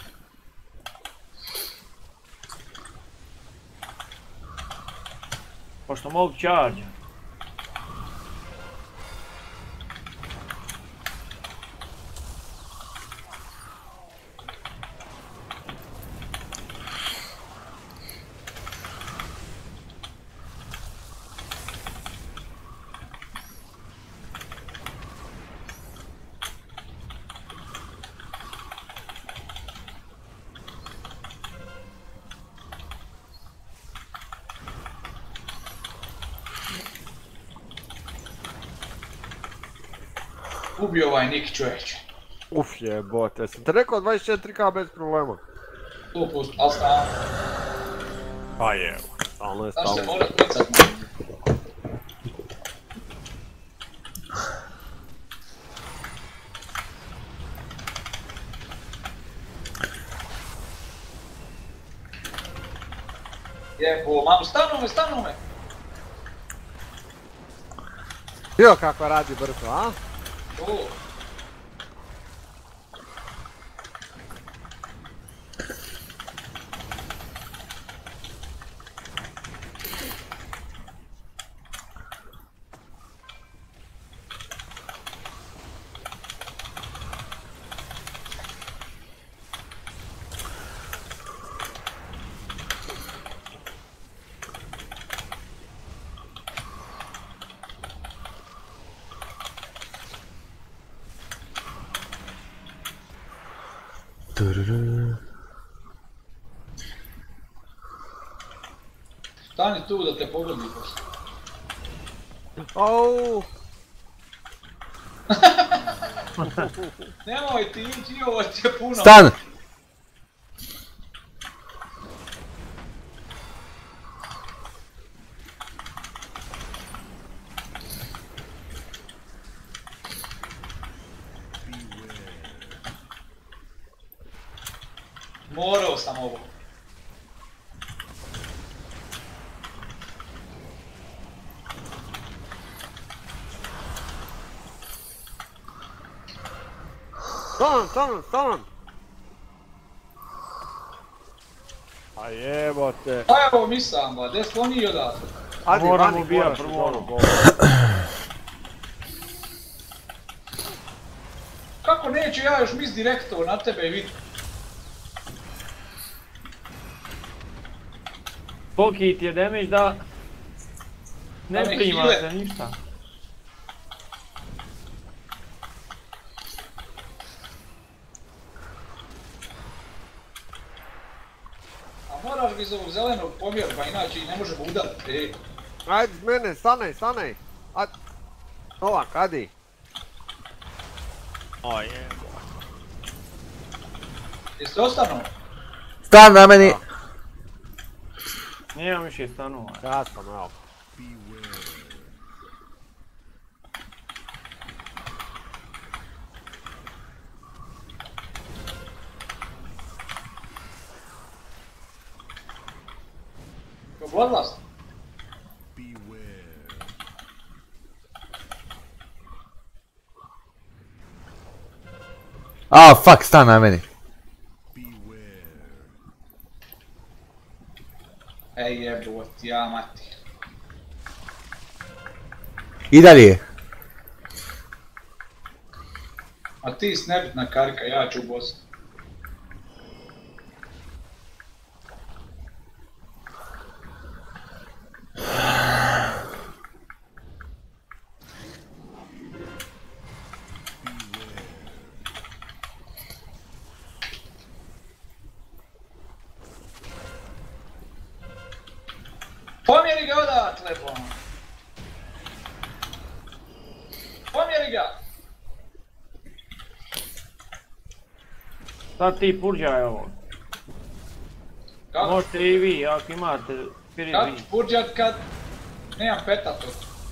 Pošto mogu charge. ubio ovaj Nick čovječe. Uf jebote, sam te rekao 24k bez problema. 100%, ali stavno. Pa je, stalno je Znaš se stalno. morat pricat. Jebo, mamu, stanu me! Vidio kako radi brzo, a? O, stani tu da te pogodi poslije. Au! Nemoj ti ići, ovo ti je puno. Stan! Morao sam ovo. Stanem! A jebote. Pa evo misam ba, gdje smo oni odatle? Adi, Moram vani ubijat moraš prvo. ono. Kako neću ja još mis direktor na tebe i vidi? Koliki ti je damage da ne Da me prima heale. se ništa. A moraš bi iz ovog zelenog pomjer, pa inače i ne možemo udariti. Ajde s mene, stanej! Novak, Adi! O jebo. Jeste ostanu? Stan na meni! Nijem više stanova. Ja sam, evo. Ko Bloodlust? A, fuck, stan na meni. Ej jebot, ja mati. I dalje. A ti si nebitna karika, ja ću boss. Pomjeri ga odatle, bono. Pomjeri ga! Sad ti purđaj ovo. Kako? Možete i vi, ako imate spirit Kako vi. purđat kad nemam peta to?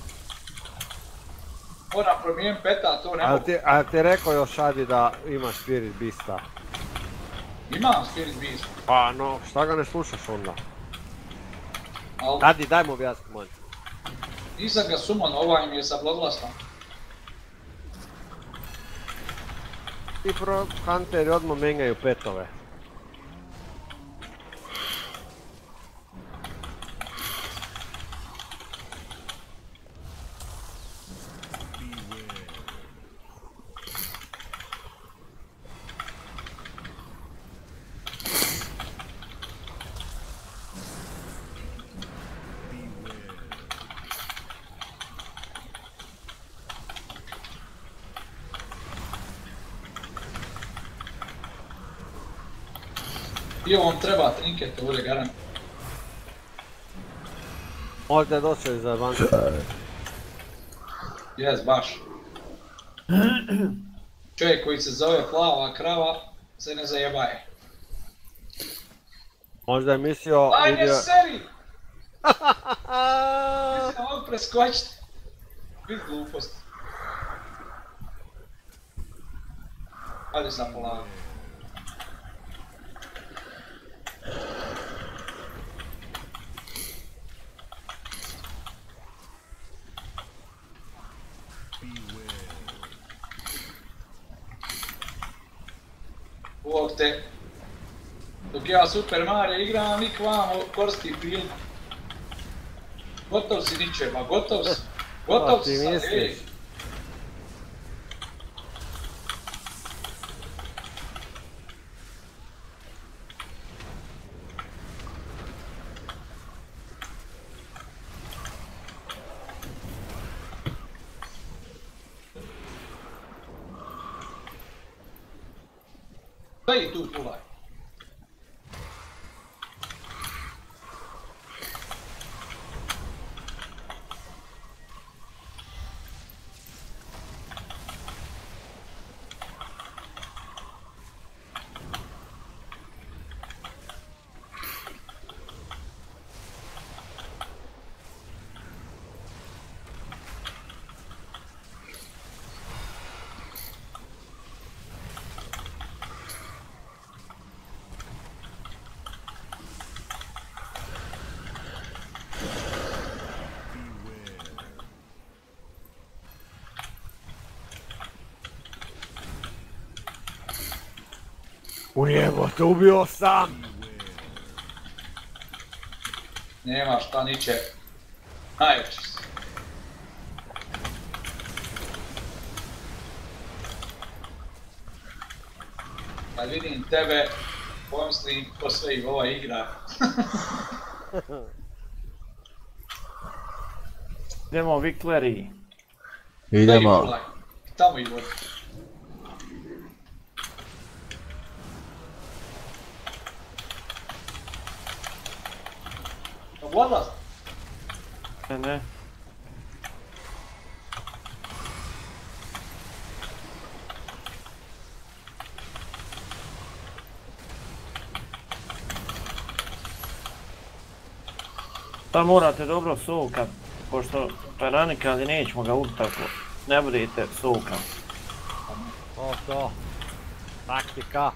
Moram promijenim peta, to ne mogu. A ti rekao još Adi da imaš Spirit Beasta? Imam Spirit Beast, Pa no, šta ga ne slušaš onda? ali Adi, daj mu objasni molim. nisam ga summon, ovaj mi je sa Bloodlustom. Ti Hunteri odmah menjaju petove. I ovom treba trinket, ovdje garant. Možda je došao iz Advance. Jes, baš. Čovjek koji se zove Plava krava se ne zajebaje. Možda je mislio... Ajde seri! Mislim ovog preskočiti. Vid glupost. Ajde sam polako. Uopšte, dok ja Super Mario igram, vi k vamo koristi film. Gotov si ničema, gotov si. Gotov si sad, ej. Daj tu pulaj. Ujebote, ubio sam! Nema šta niče. Najveći si. Kad vidim tebe, pomislim ko sve i ova igra. Idemo Vikleriji. Idemo. Tamo i vodi. Odlaz? Ne. Sad morate dobro sukat, pošto paranikad nećemo ga ubiti tako. Ne budete sukat. To. Taktika.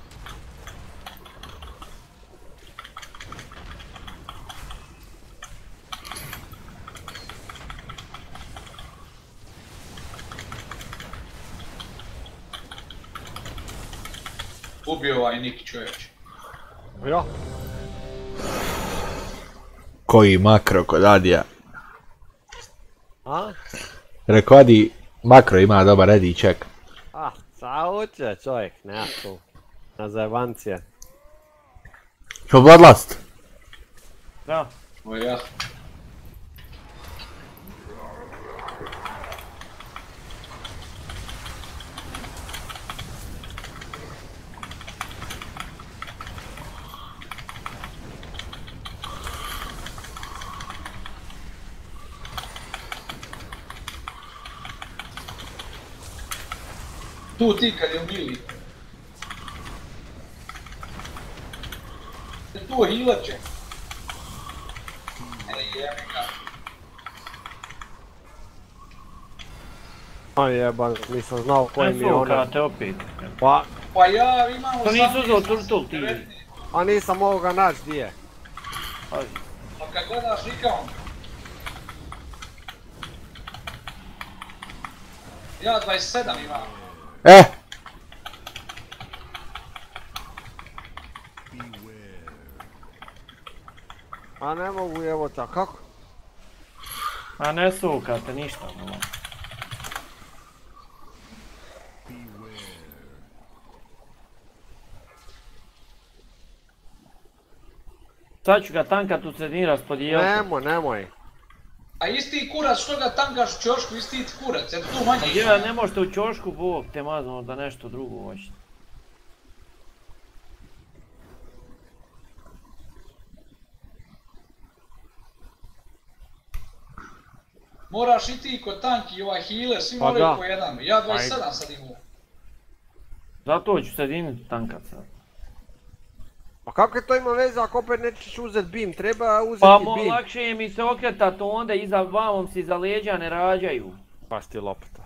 Ubio ovaj Niki čovječ. Jo. Koji makro kod Adija. A? Rekao Adi, makro ima dobar ready check. Sauče čovjek, nema tu. Na zajebancije. Čo Bloodlust? Da. Ovo je ja. Tu ti kad je ubili. Tu hilače. Jeban, nisam znao koji mi je ono. Ne sukate opet. Pa ja imamo To sam... nisu uzeo turtul ti. A nisam mogao ga naći gdje je. Pa kad gledaš nikao. Ja 27 imam. A ne mogu evo tako, kako? A ne sukate ništa. Sad ću ga tankat u sredini raspodijeliti. Nemoj. A isti kurac što ga tankaš u ćošku, isti kurac, jer tu manje ima. Ne možete u ćošku, bog te mazno da nešto drugo hoćete. Moraš i ti kod tanki i ovaj healer, svi Pa moraju da. po jedan. Ja 27 sad imam. Zato ću sredinu tankat sad. Pa kako je to ima veze ako opet nećeš uzet beam, treba uzeti Pa beam. lakše je mi se okretat onda iza vavom se iza leđa ne rađaju. Pa sti lopata.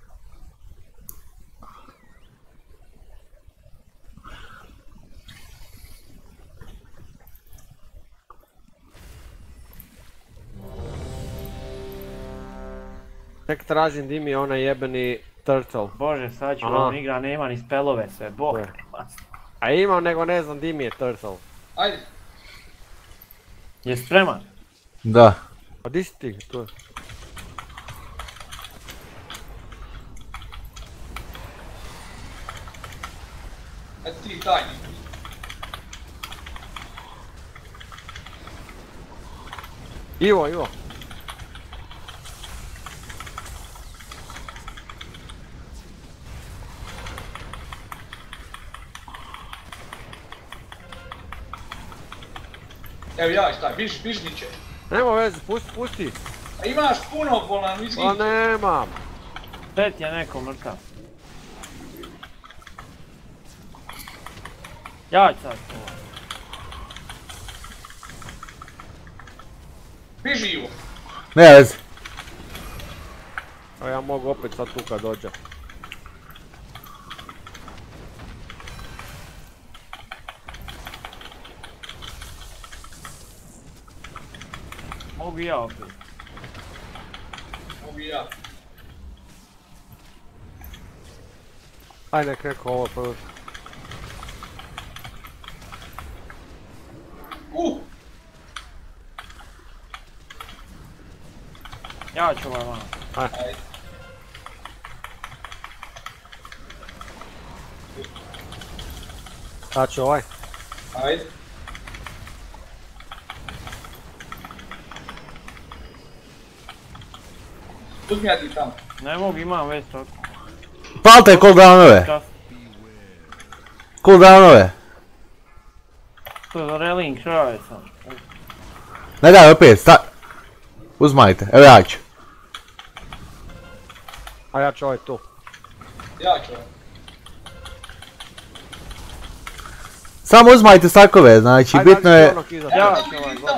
Tek tražim di mi je onaj jebeni turtle. Bože, sad ću Aha. vam igra, nema ni spelove sve, bog. Je. A imam nego ne znam di mi je turtle. Ajde. Je spreman? Da. Pa di si ti? Tu je. Ajde ti tajni. Ivo, Ivo. Evo ja šta, bižniće. Nema veze, pusti. A imaš puno bolan, izgiđe. Pa nemam. Pet je neko mrtav. Ja ću sad to. Biži Ivo. Ne veze. A ja mogu opet sad tu kad dođe. Mogu i ja opet. Mogu i ja. Aj nek neko ovo prvo. Ja ću ovaj malo. Ajde. Sad ću ovaj. Ajde. Uzmi ja ti tamo. Ne mogu, imam već to. Palte cooldownove. Cooldownove. To je za reling kraje sam. Ne daj opet, uzmajte, evo ja ću. A ja ću ovaj tu. Ja ću. Samo uzmajte stakove, znači Ajde, bitno je... Ja ću ovaj gore.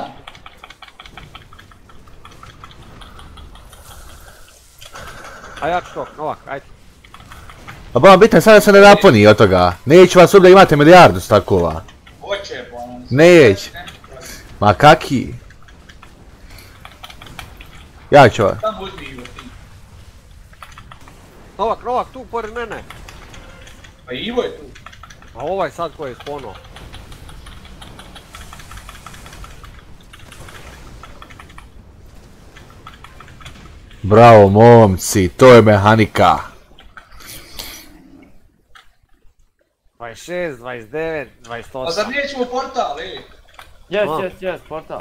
A ja ću to, Novak, ajde. A ba, bitno je sad da se ne napuni od toga. Neću vas da imate milijardu stakova. Hoće, bolan. Neće. Ma kaki? Ja ću ovaj. Tamo uzmi Ivo ti. Novak, tu pored mene. Pa Ivo je tu. A ovaj sad koji je sponuo. Bravo momci, to je mehanika. 26, 29, 28. A zar nećemo portal, ej? Jes, portal.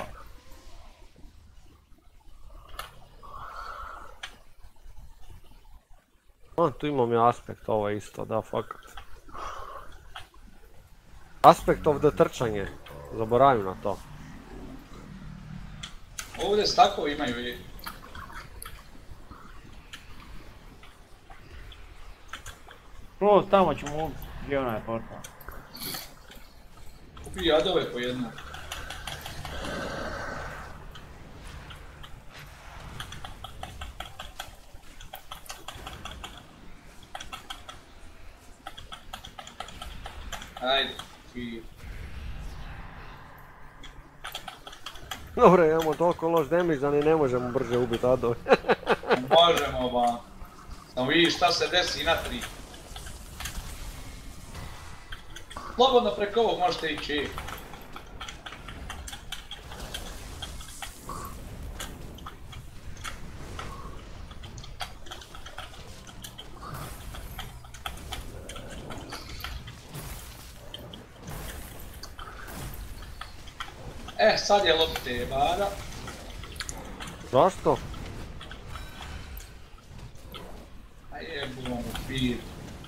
Tu imam ja aspekt, ovo isto, da, fakat. Aspect of the trčanje, zaboravim na to. Ovdje stakovi imaju i... Prvo tamo ćemo ubiti, gdje onaj portal. Kupi jadove po jednu. Ajde, kupi. Dobro, imamo toliko loš damage da ni ne možemo brže ubiti adove. Možemo ba. Samo vidiš šta se desi na 3. Slobodno preko ovog možete ići. Sad je lopte bada. Zašto? A jebu vam u pir.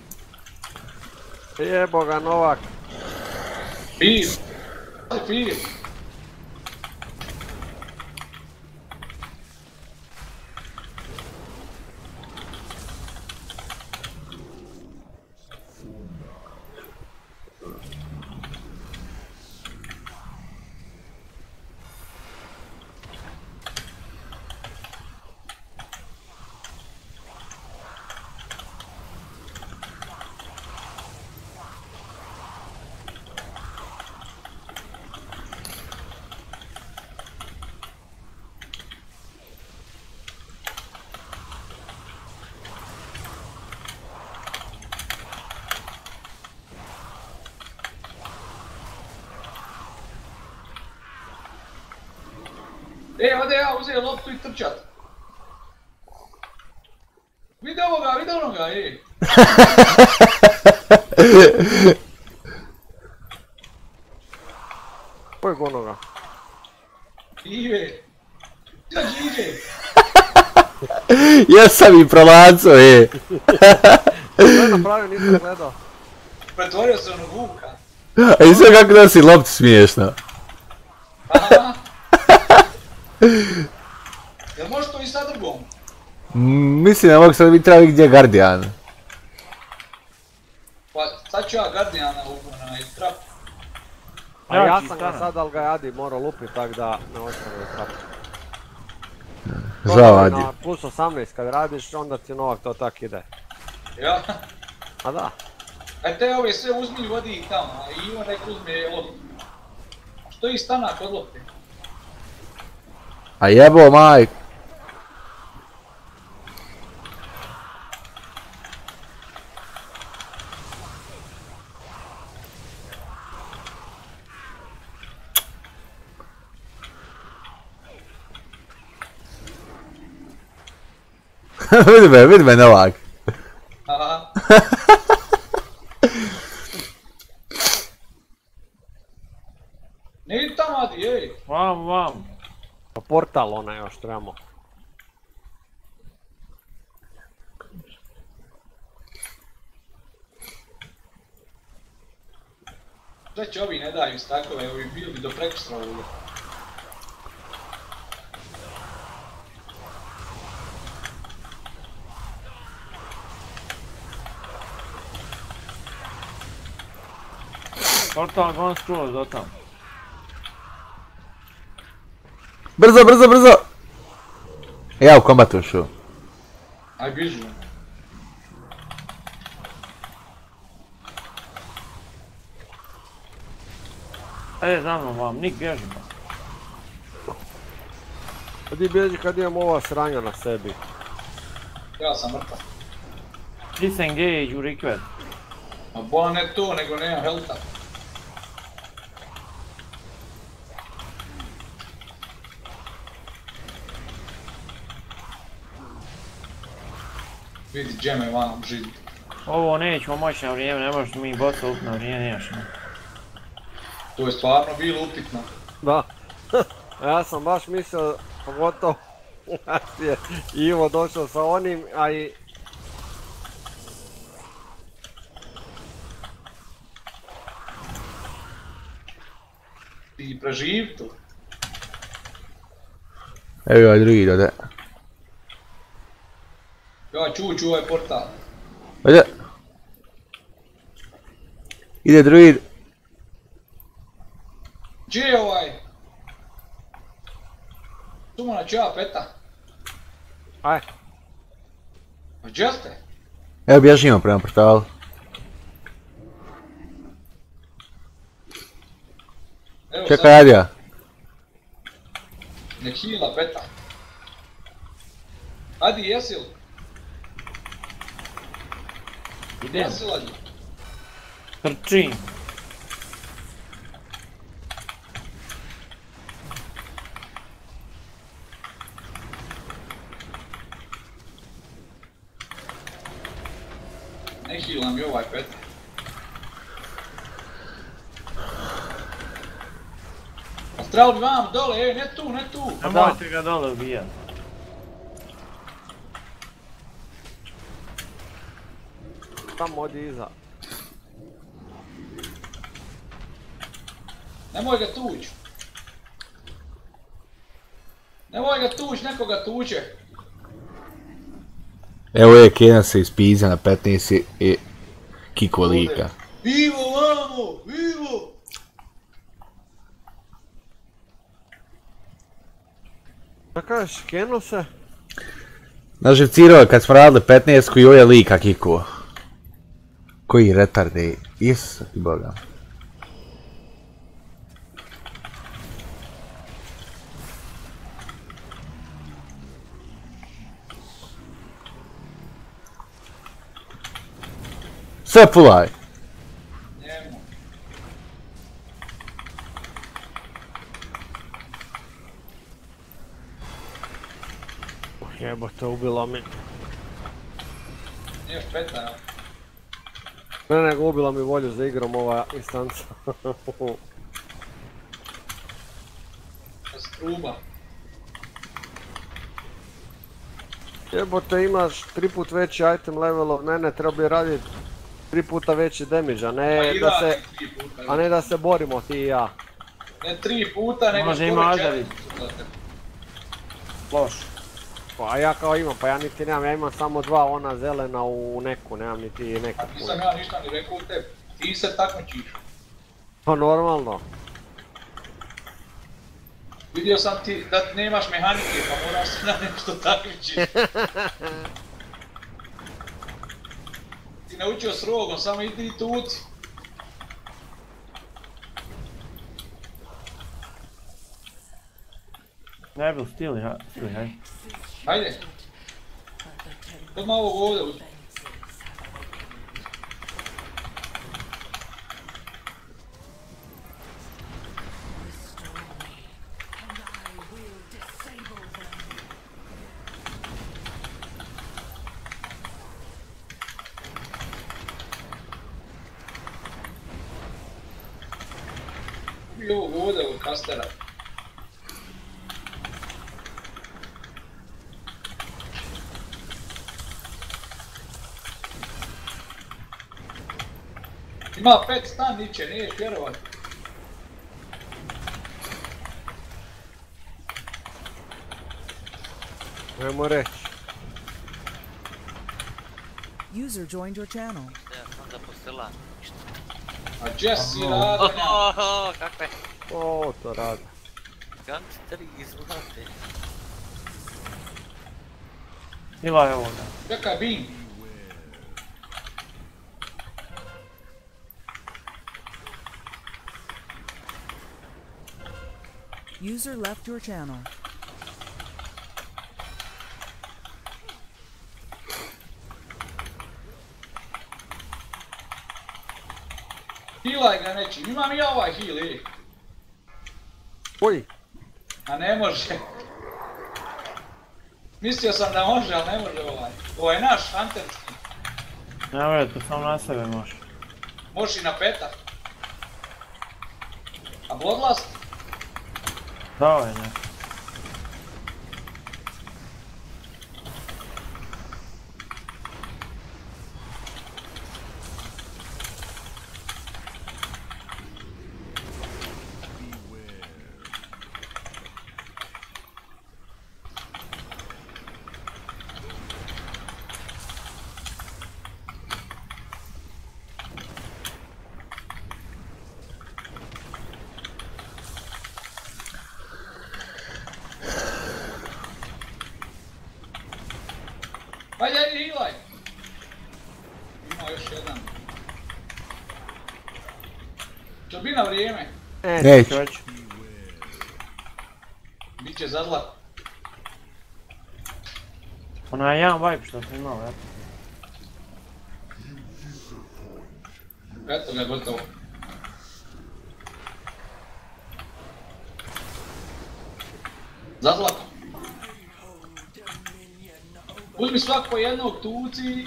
Jebo ga Novak. Pir! Pir! Ode ja uzeo loptu i trčat. Vidi onoga, ej. Ko je onoga? Ive. Šta Žiže? Jesam i prolaco, je. Što je napravio, nisam gledao. Pretvorio se onog vuka. A i sve kako nosi loptu smiješno. Aha. Jel možeš to i sa drugom? Mislim da mogu sad biti treba gdje je Guardian. Pa sad ću ja Guardiana na trap. A ja sam ga sad, ali ga je Adi morao lupit, tak da ne ostavio trap. Žao Adi. Na plus 18 kad radiš, onda ti Novak to tak ide. Ja? A da. Aj te ove sve uzmi i vodi ih tamo, a i Ivan nek uzme loptu. Što je stanak od lopte? A jebo majk. vidi me Novak. Aha. Ne idi tamo Adi, ej. Vam. Pa portal ona još trebamo. Šta će ovi ne daju stakove, ovi bili bi do prekustra ovoga. Portal gone skroz do tam. Brzo! Ja u kombatu ušu. Aj bižu. Za mnom vam, nik bježimo. Di bježi kad imam ova sranja na sebi. Ja sam mrtav. Disengage u request. A bola ne to, nego nemam helta. Vidi džeme vam židi. Ovo nećemo moći na vrijeme, ne možeš mi bossa up na vrijeme, nemaš. To je stvarno bilo upitno. Da. Ja sam baš mislio, pogotovo kad je Ivo došao sa onim, a i... Ti preživ to. Evo ovaj drugi dode. Ja ću ući u ovaj portal. Ajde. Ide druid. Gdje je ovaj? Sumona ću ja peta. Aj. A gdje ste? Evo bježimo prema portalu. Evo Čekaj Adija. Nek hila peta. Adi, jesi li? Idem, Jesi li Adi? trčim. Ne hilam i ovaj peta. A trebalo bi vam dole, ne tu, ne tu. Nemojte ga dole ubijat. Tamo odi iza. Nemoj ga tuć. Nemoj ga tuć, nekoga tuče. Evo je Kenan se ispiza na 15 i kiko lika. Vivo, vamo, vivo! Da kažeš, Keno se? Naživcirao je kad smo radili 15 i ovo je lika kiko. Koji retarde, Isuse ti boga. Sve pulaj. Njemu. Jebote, ubilo mi. Nije peta. Ne, nego ubila mi volju za igrom ova instanca. Struba. Jebote, imaš 3 put veći item level od mene, treba bi raditi 3 puta veći damage, a ne da se borimo ti i ja. Ne 3 puta, nego može skoro ima 4 Ažari. puta. Loš. A ja kao imam, pa ja niti nemam, ja imam samo 2 ona zelena u neku, nemam niti neka puta. Nisam ja ništa ni rekao u tebi. Ti se takmičiš. Pa normalno. Vidio sam ti da nemaš mehanike, pa moraš se na nešto takmičiš. Ti naučio s rogom, samo idi i tuci. Ne bil stili, hajde. Hajde. Odmah ovog ovdje uzmi. I ovog ovdje od kastera. Ima 5 stan niče, niješ vjerovat. Nemo reći. User joined your channel. Ja sam da postela. A Jesse rade nema. Ohoho, kakve O, to radi. gangsteri izvlade. Ila je ovoga. Čekaj, Bing. User left your channel. Healaj ga neći, imam i ovaj heal, Koji? a ne može. Mislio sam da može, ali ne može ovaj. Ovo je naš, hunterski. Ne vred, to samo na sebe može. Može i na peta. A Bloodlust? Dao je ne. Ajde, healaj! Ima još jedan. Čo bi na vrijeme? Neću. Čovječ. Biće za zlat. Onaj jedan vibe što sam imao, eto. Eto ga, gotovo. Za zlato. Uzmi svako jednog tuci.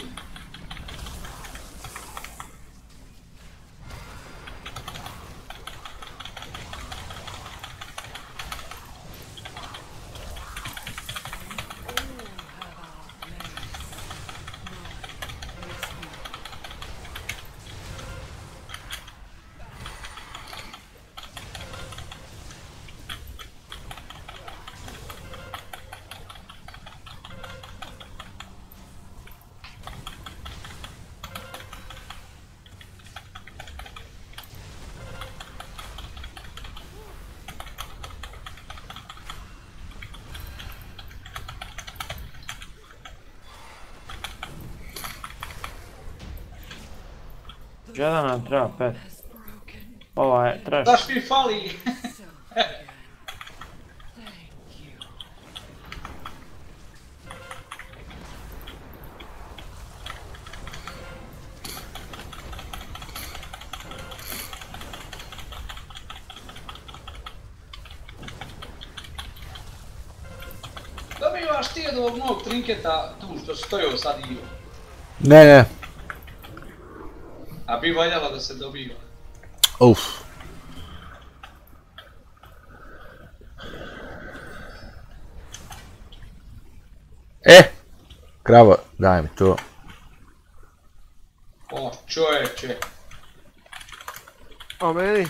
Jedan nam treba 5. Ova je trash. Daš mi fali. Dobivaš moraš ti od ovog novog trinketa tu što stojao sad Ivo. Ne. A bi valjalo da se dobiva. Uf. Kravo, daj mi to. O, čovječe. A meni?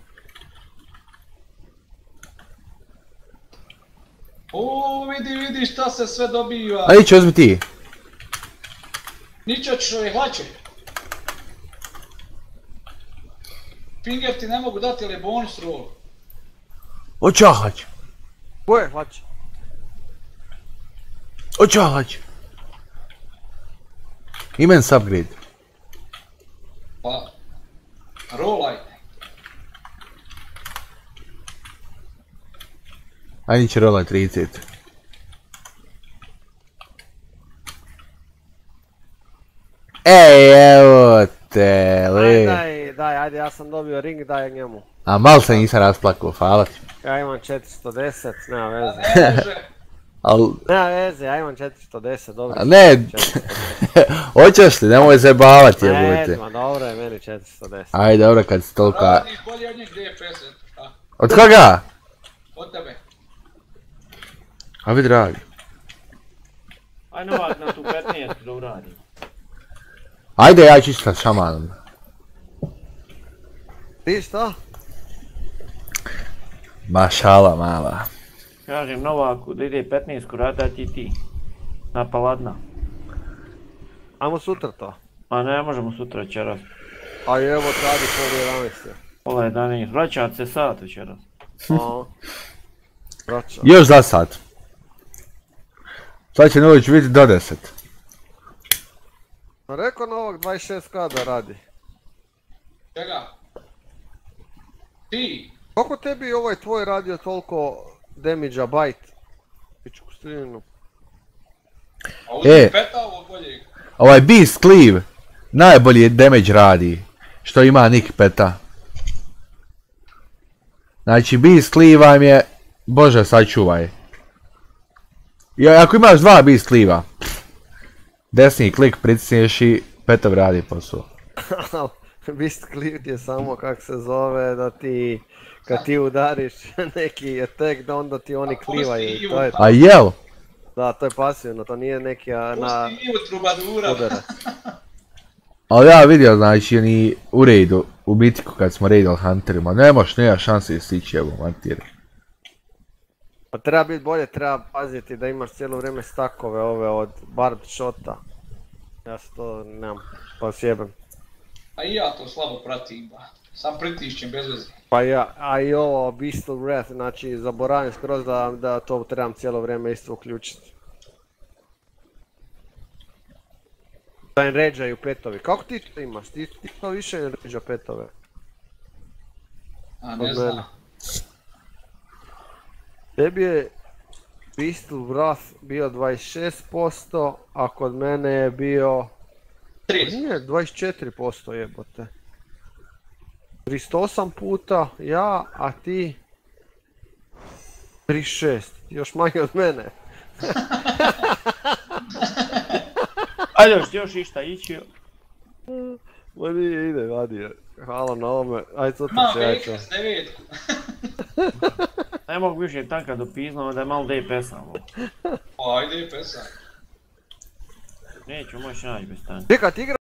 O, vidi šta se sve dobiva. A ići, ozmi ti. Ničo ćeš ove hlače. Finger ti ne mogu dati, ali je bonus roll. Oću ja hlać. Koje hlače? Oću ja hlać. Imen se upgrade. Pa, rollaj. Ajde će rolaj 30. Ej, evo te, li. Ajde, ja sam dobio ring, daj njemu. A mal se nisam rasplakao, hvala ti. Ja imam 410, nema veze. Ne može. Nema veze, ja imam 410, dobro. A ne, hoćeš li, nemoj zajebavati, jebote. Ne, dobro je meni 410. Ajde, dobro, kad si tolika... Radiš bolje od njeg DPS, šta? Od koga? Od tebe. A vi dragi. Aj Novak na tu 15 da uradim. Ajde, ja ću ići sa šamanom. Ti šta? Mašala mala. Kažem Novaku da ide 15 kurata ti. Na Paladna. Ajmo sutra to. A ne možemo sutra večeras. A evo radi pol 11. Pola 11. Vraćat se sat večeras. Vraćam. Još za sat. Sad će Nović biti do 10. Rekao Novak 26k da radi. Čega? Ti? Koliko tebi ovaj tvoj radio toliko damage-a bite? Pičku strinu. A uzmi peta ovo boljeg. Ovaj Beast Cleave najbolji damage radi. Što ima nick peta. Znači Beast Cleave vam je... Bože sačuvaj. I ako imaš dva Beast Cleave-a, desni klik pritisneš i petov radi posao. Beast Cleave je samo kak se zove da ti... Kad ti udariš neki attack da onda ti oni klivaju i to je to. A jel? Da, to je pasivno, to nije neki na... Pusti Ivu trubadura. udarac. Ali ja vidio znači oni u raidu, u Mythicu kad smo raidali Hunterima, nema šanse stići evo materi. Pa treba biti bolje, treba paziti da imaš cijelo vrijeme stakove ove od barbed shota. Ja se to nemam, pa sjebem. A i ja to slabo pratim, ba. Sam pritišćem bez veze. Pa ja, a i ovo Beastal Wrath, znači zaboravim skroz da to trebam cijelo vrijeme isto uključiti. Da im ređaju petovi, kako ti to imaš? Ti to više ređa petove? A ne znam. Tebi je Beastal Wrath bio 26%, a kod mene je bio... 30. Nije, 24% jebote. 308 puta ja, a ti... 36, još manje od mene. Ajde, još išta ići. Ma nije, ide, vadi. Hvala na ovome, ajde sutra Ma, sjeća. Vekas 9. Ne mogu više tanka do pizno, da je malo DPS-a. Pa ajde, pesa. Neću moći naći bez tanka. Ti kad igra